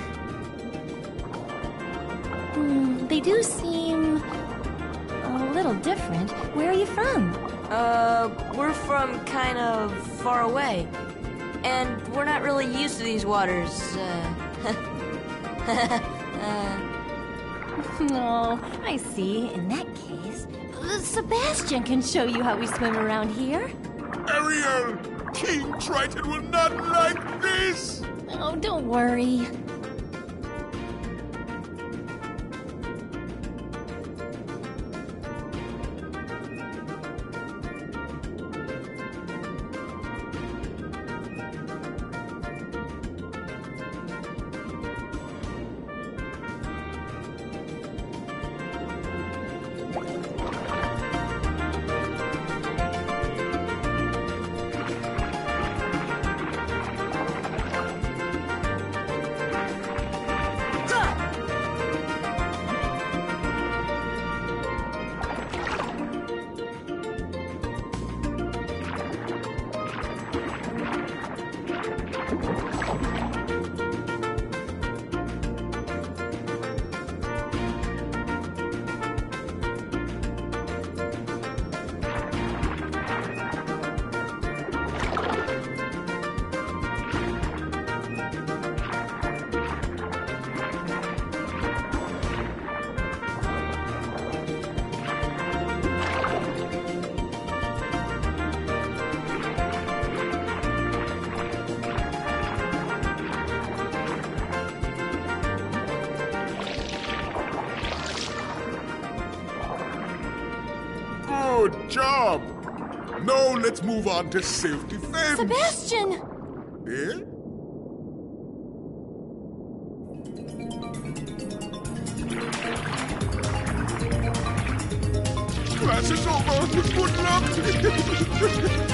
They do seem a little different. Where are you from? We're from kind of far away. And we're not really used to these waters, Oh, I see. In that case, Sebastian can show you how we swim around here. Ariel! King Triton will not like this! Oh, don't worry. Good job! Now let's move on to safety fence. Sebastian! Eh? Class is over. Good luck.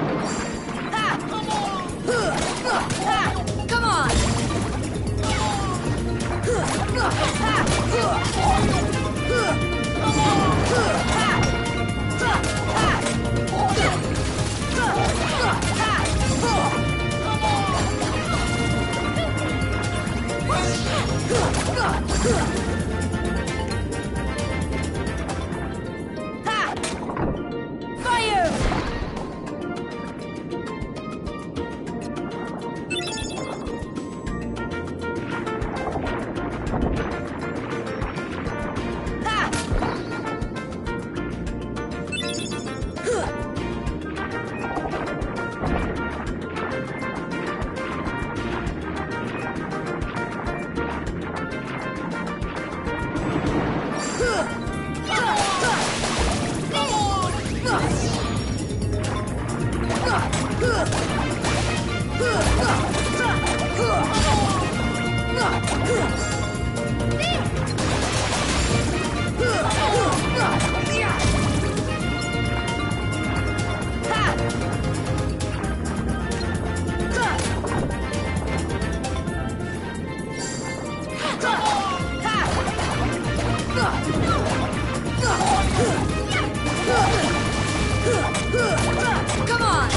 Come on! Come on!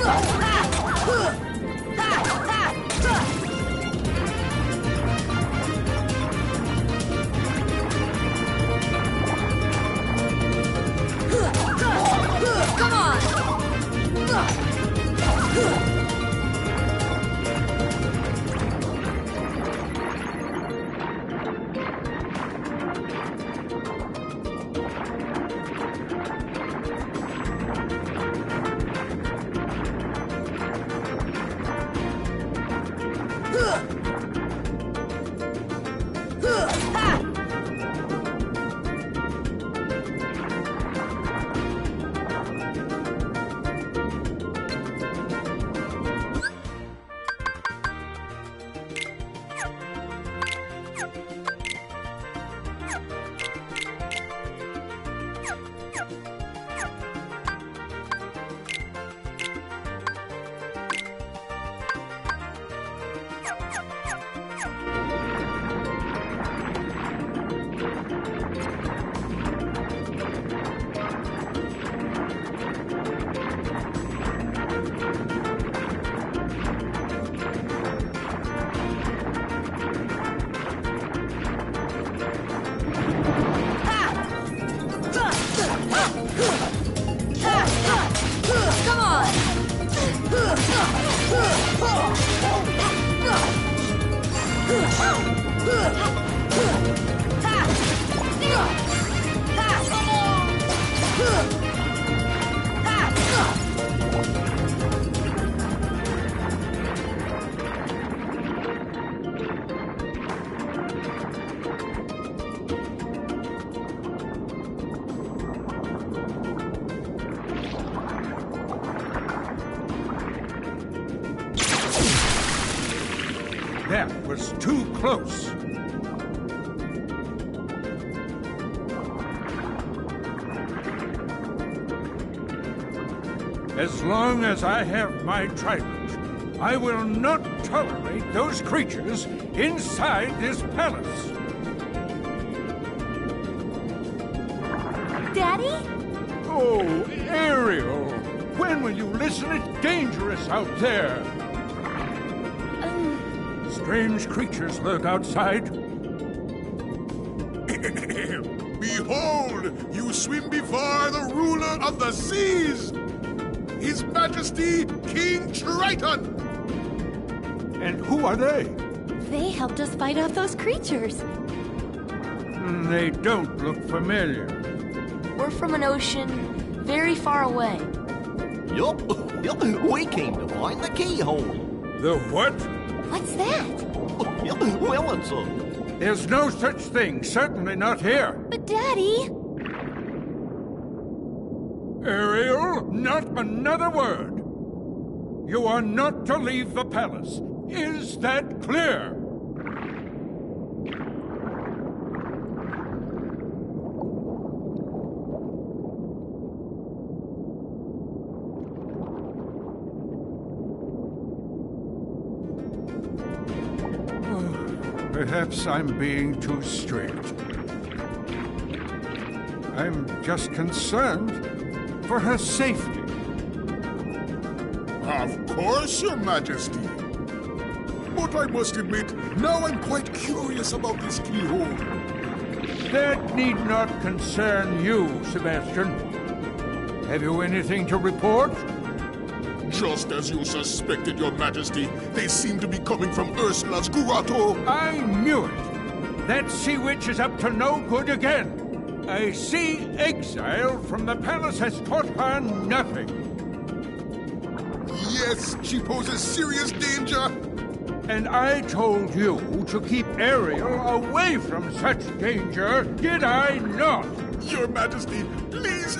Come on! That was too close. As long as I have my trident, I will not tolerate those creatures inside this palace. Daddy? Oh, Ariel! When will you listen? It's dangerous out there. Strange creatures lurk outside. Behold, you swim before the ruler of the seas, His Majesty King Triton. And who are they? They helped us fight off those creatures. They don't look familiar. We're from an ocean very far away. Yup, we came to find the keyhole. The what? What's that? Well, it's a... There's no such thing, certainly not here. But Daddy... Ariel, not another word. You are not to leave the palace. Is that clear? Perhaps I'm being too strict. I'm just concerned for her safety. Of course, Your Majesty. But I must admit, now I'm quite curious about this keyhole. That need not concern you, Sebastian. Have you anything to report? Just as you suspected, Your Majesty, they seem to be coming from Ursula's grotto. I knew it. That sea witch is up to no good again. A sea exile from the palace has taught her nothing. Yes, she poses serious danger. And I told you to keep Ariel away from such danger, did I not? Your Majesty, please,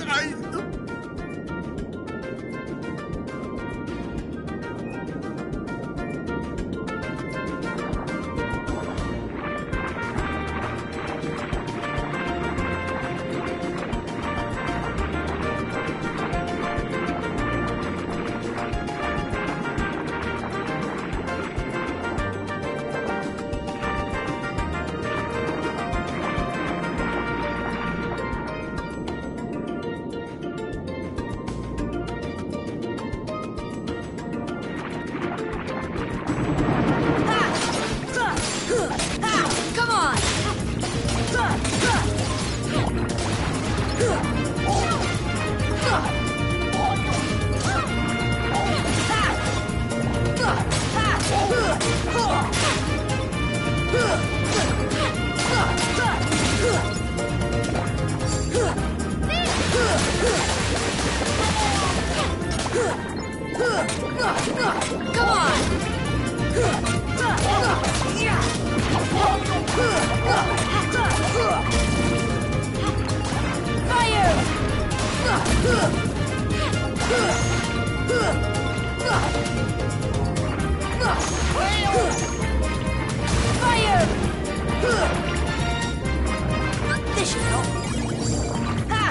Come on! Fire! Fire! This should help. Ha!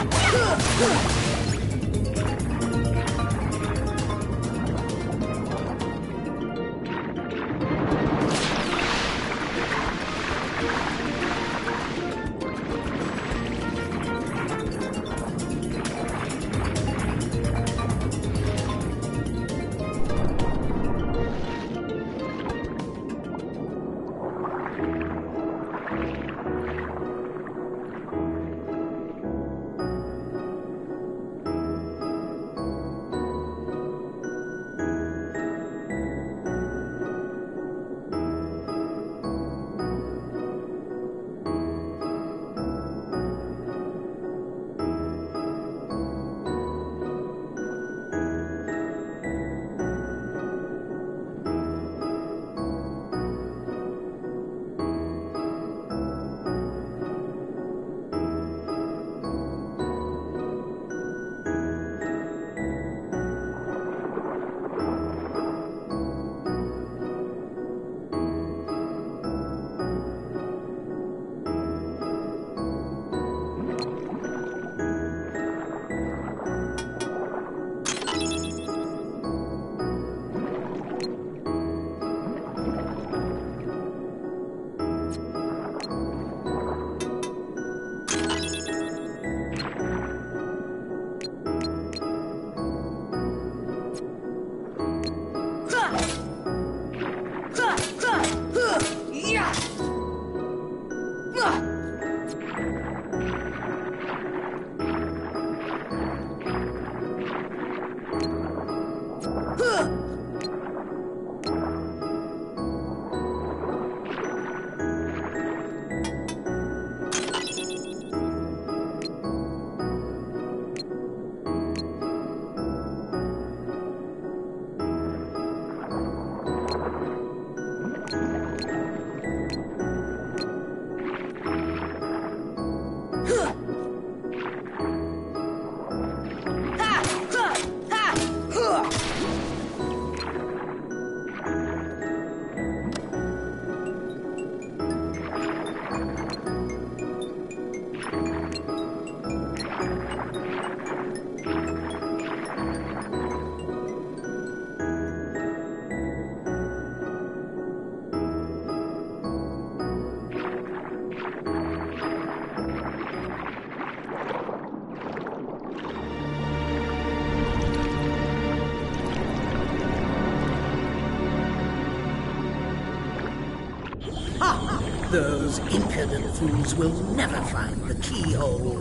Those impudent fools will never find the keyhole.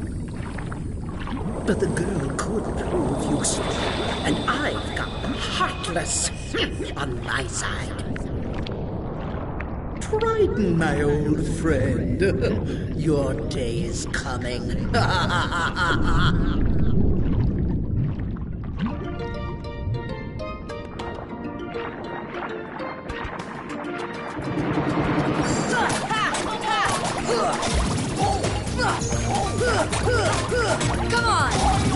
But the girl could prove useful, and I've got the Heartless on my side. Triton, my old friend, your day is coming. Come on!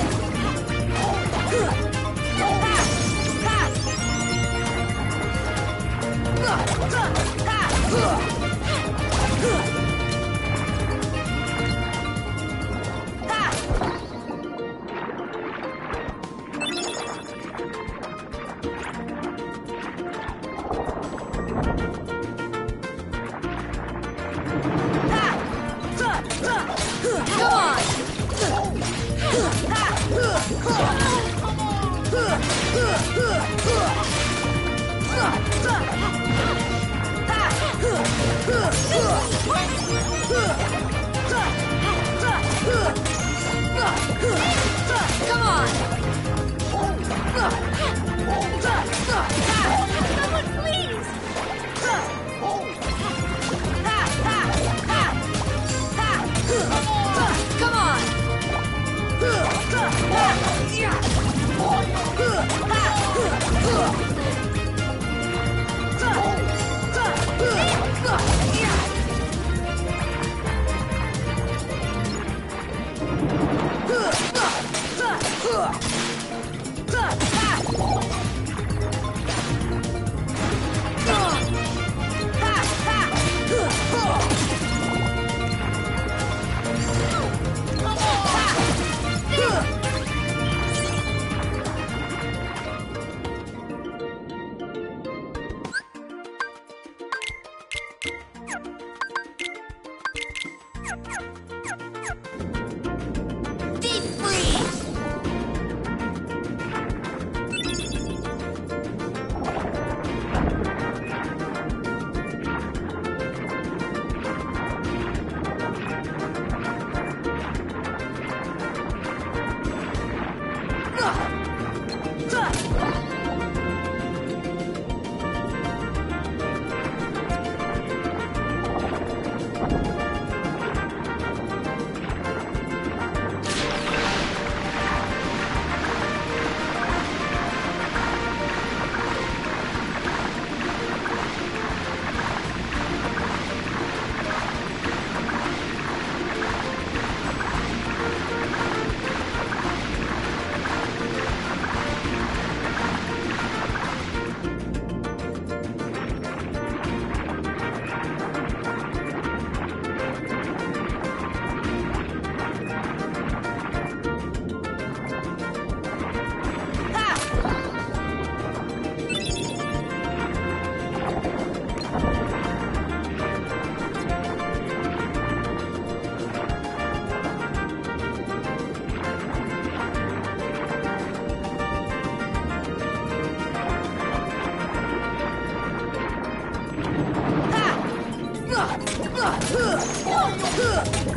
Come on! Someone please! Come on! Come on!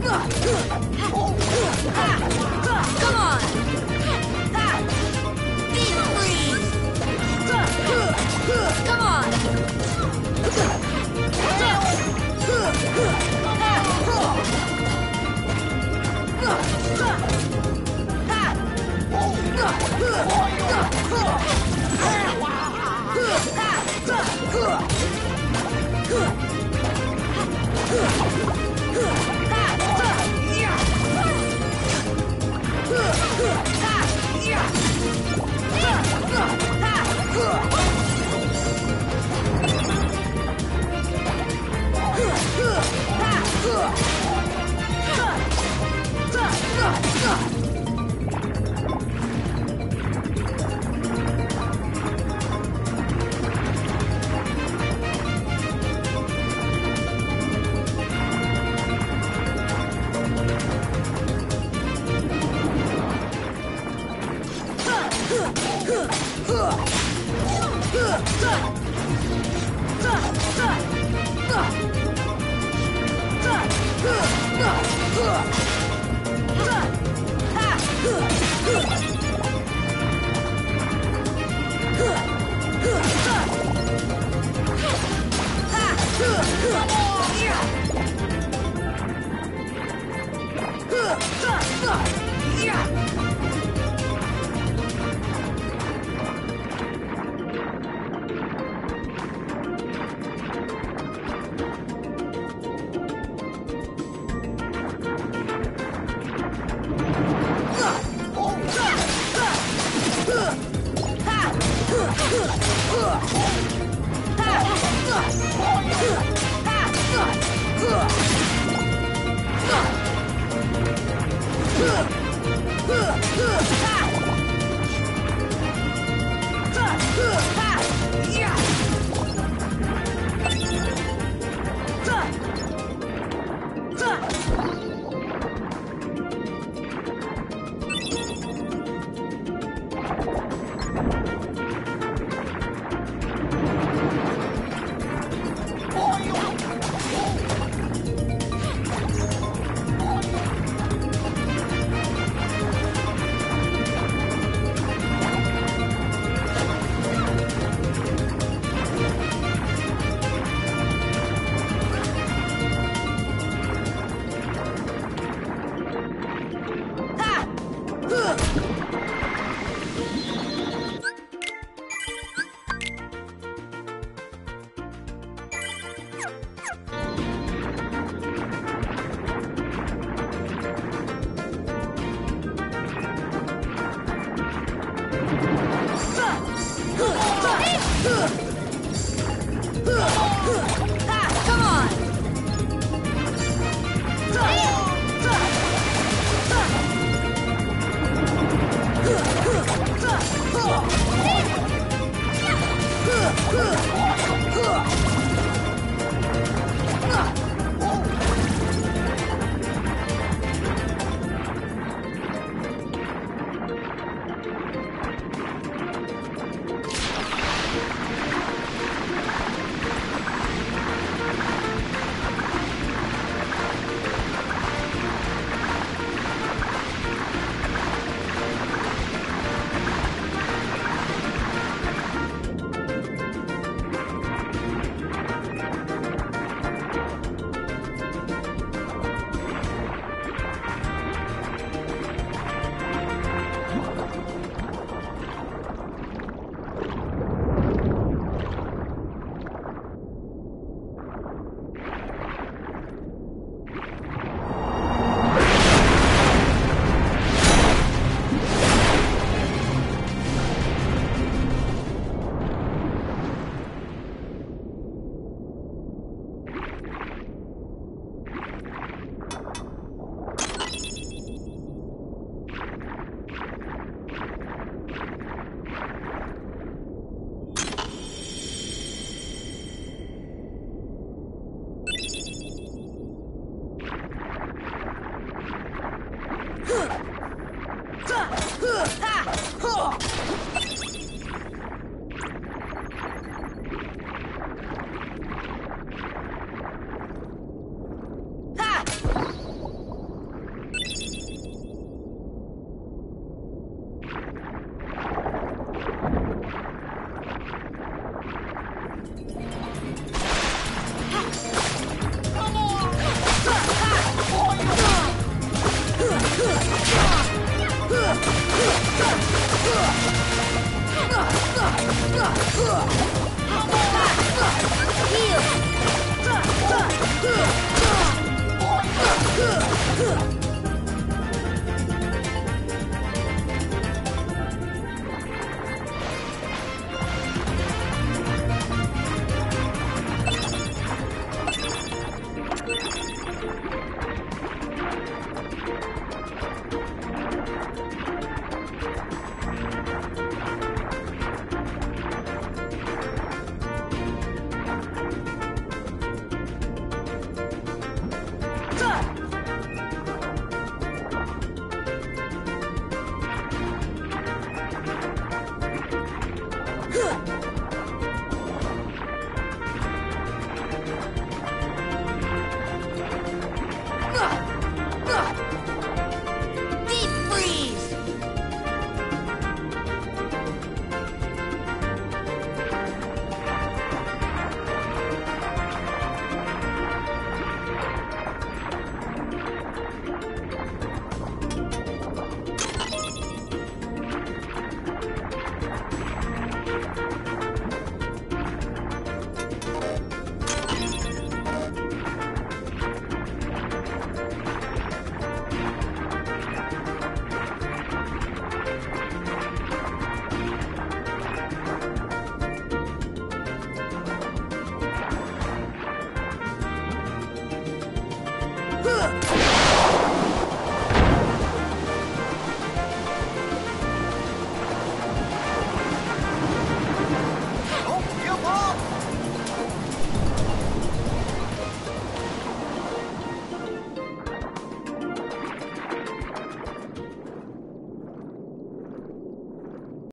Come on! Deep freeze! Come on!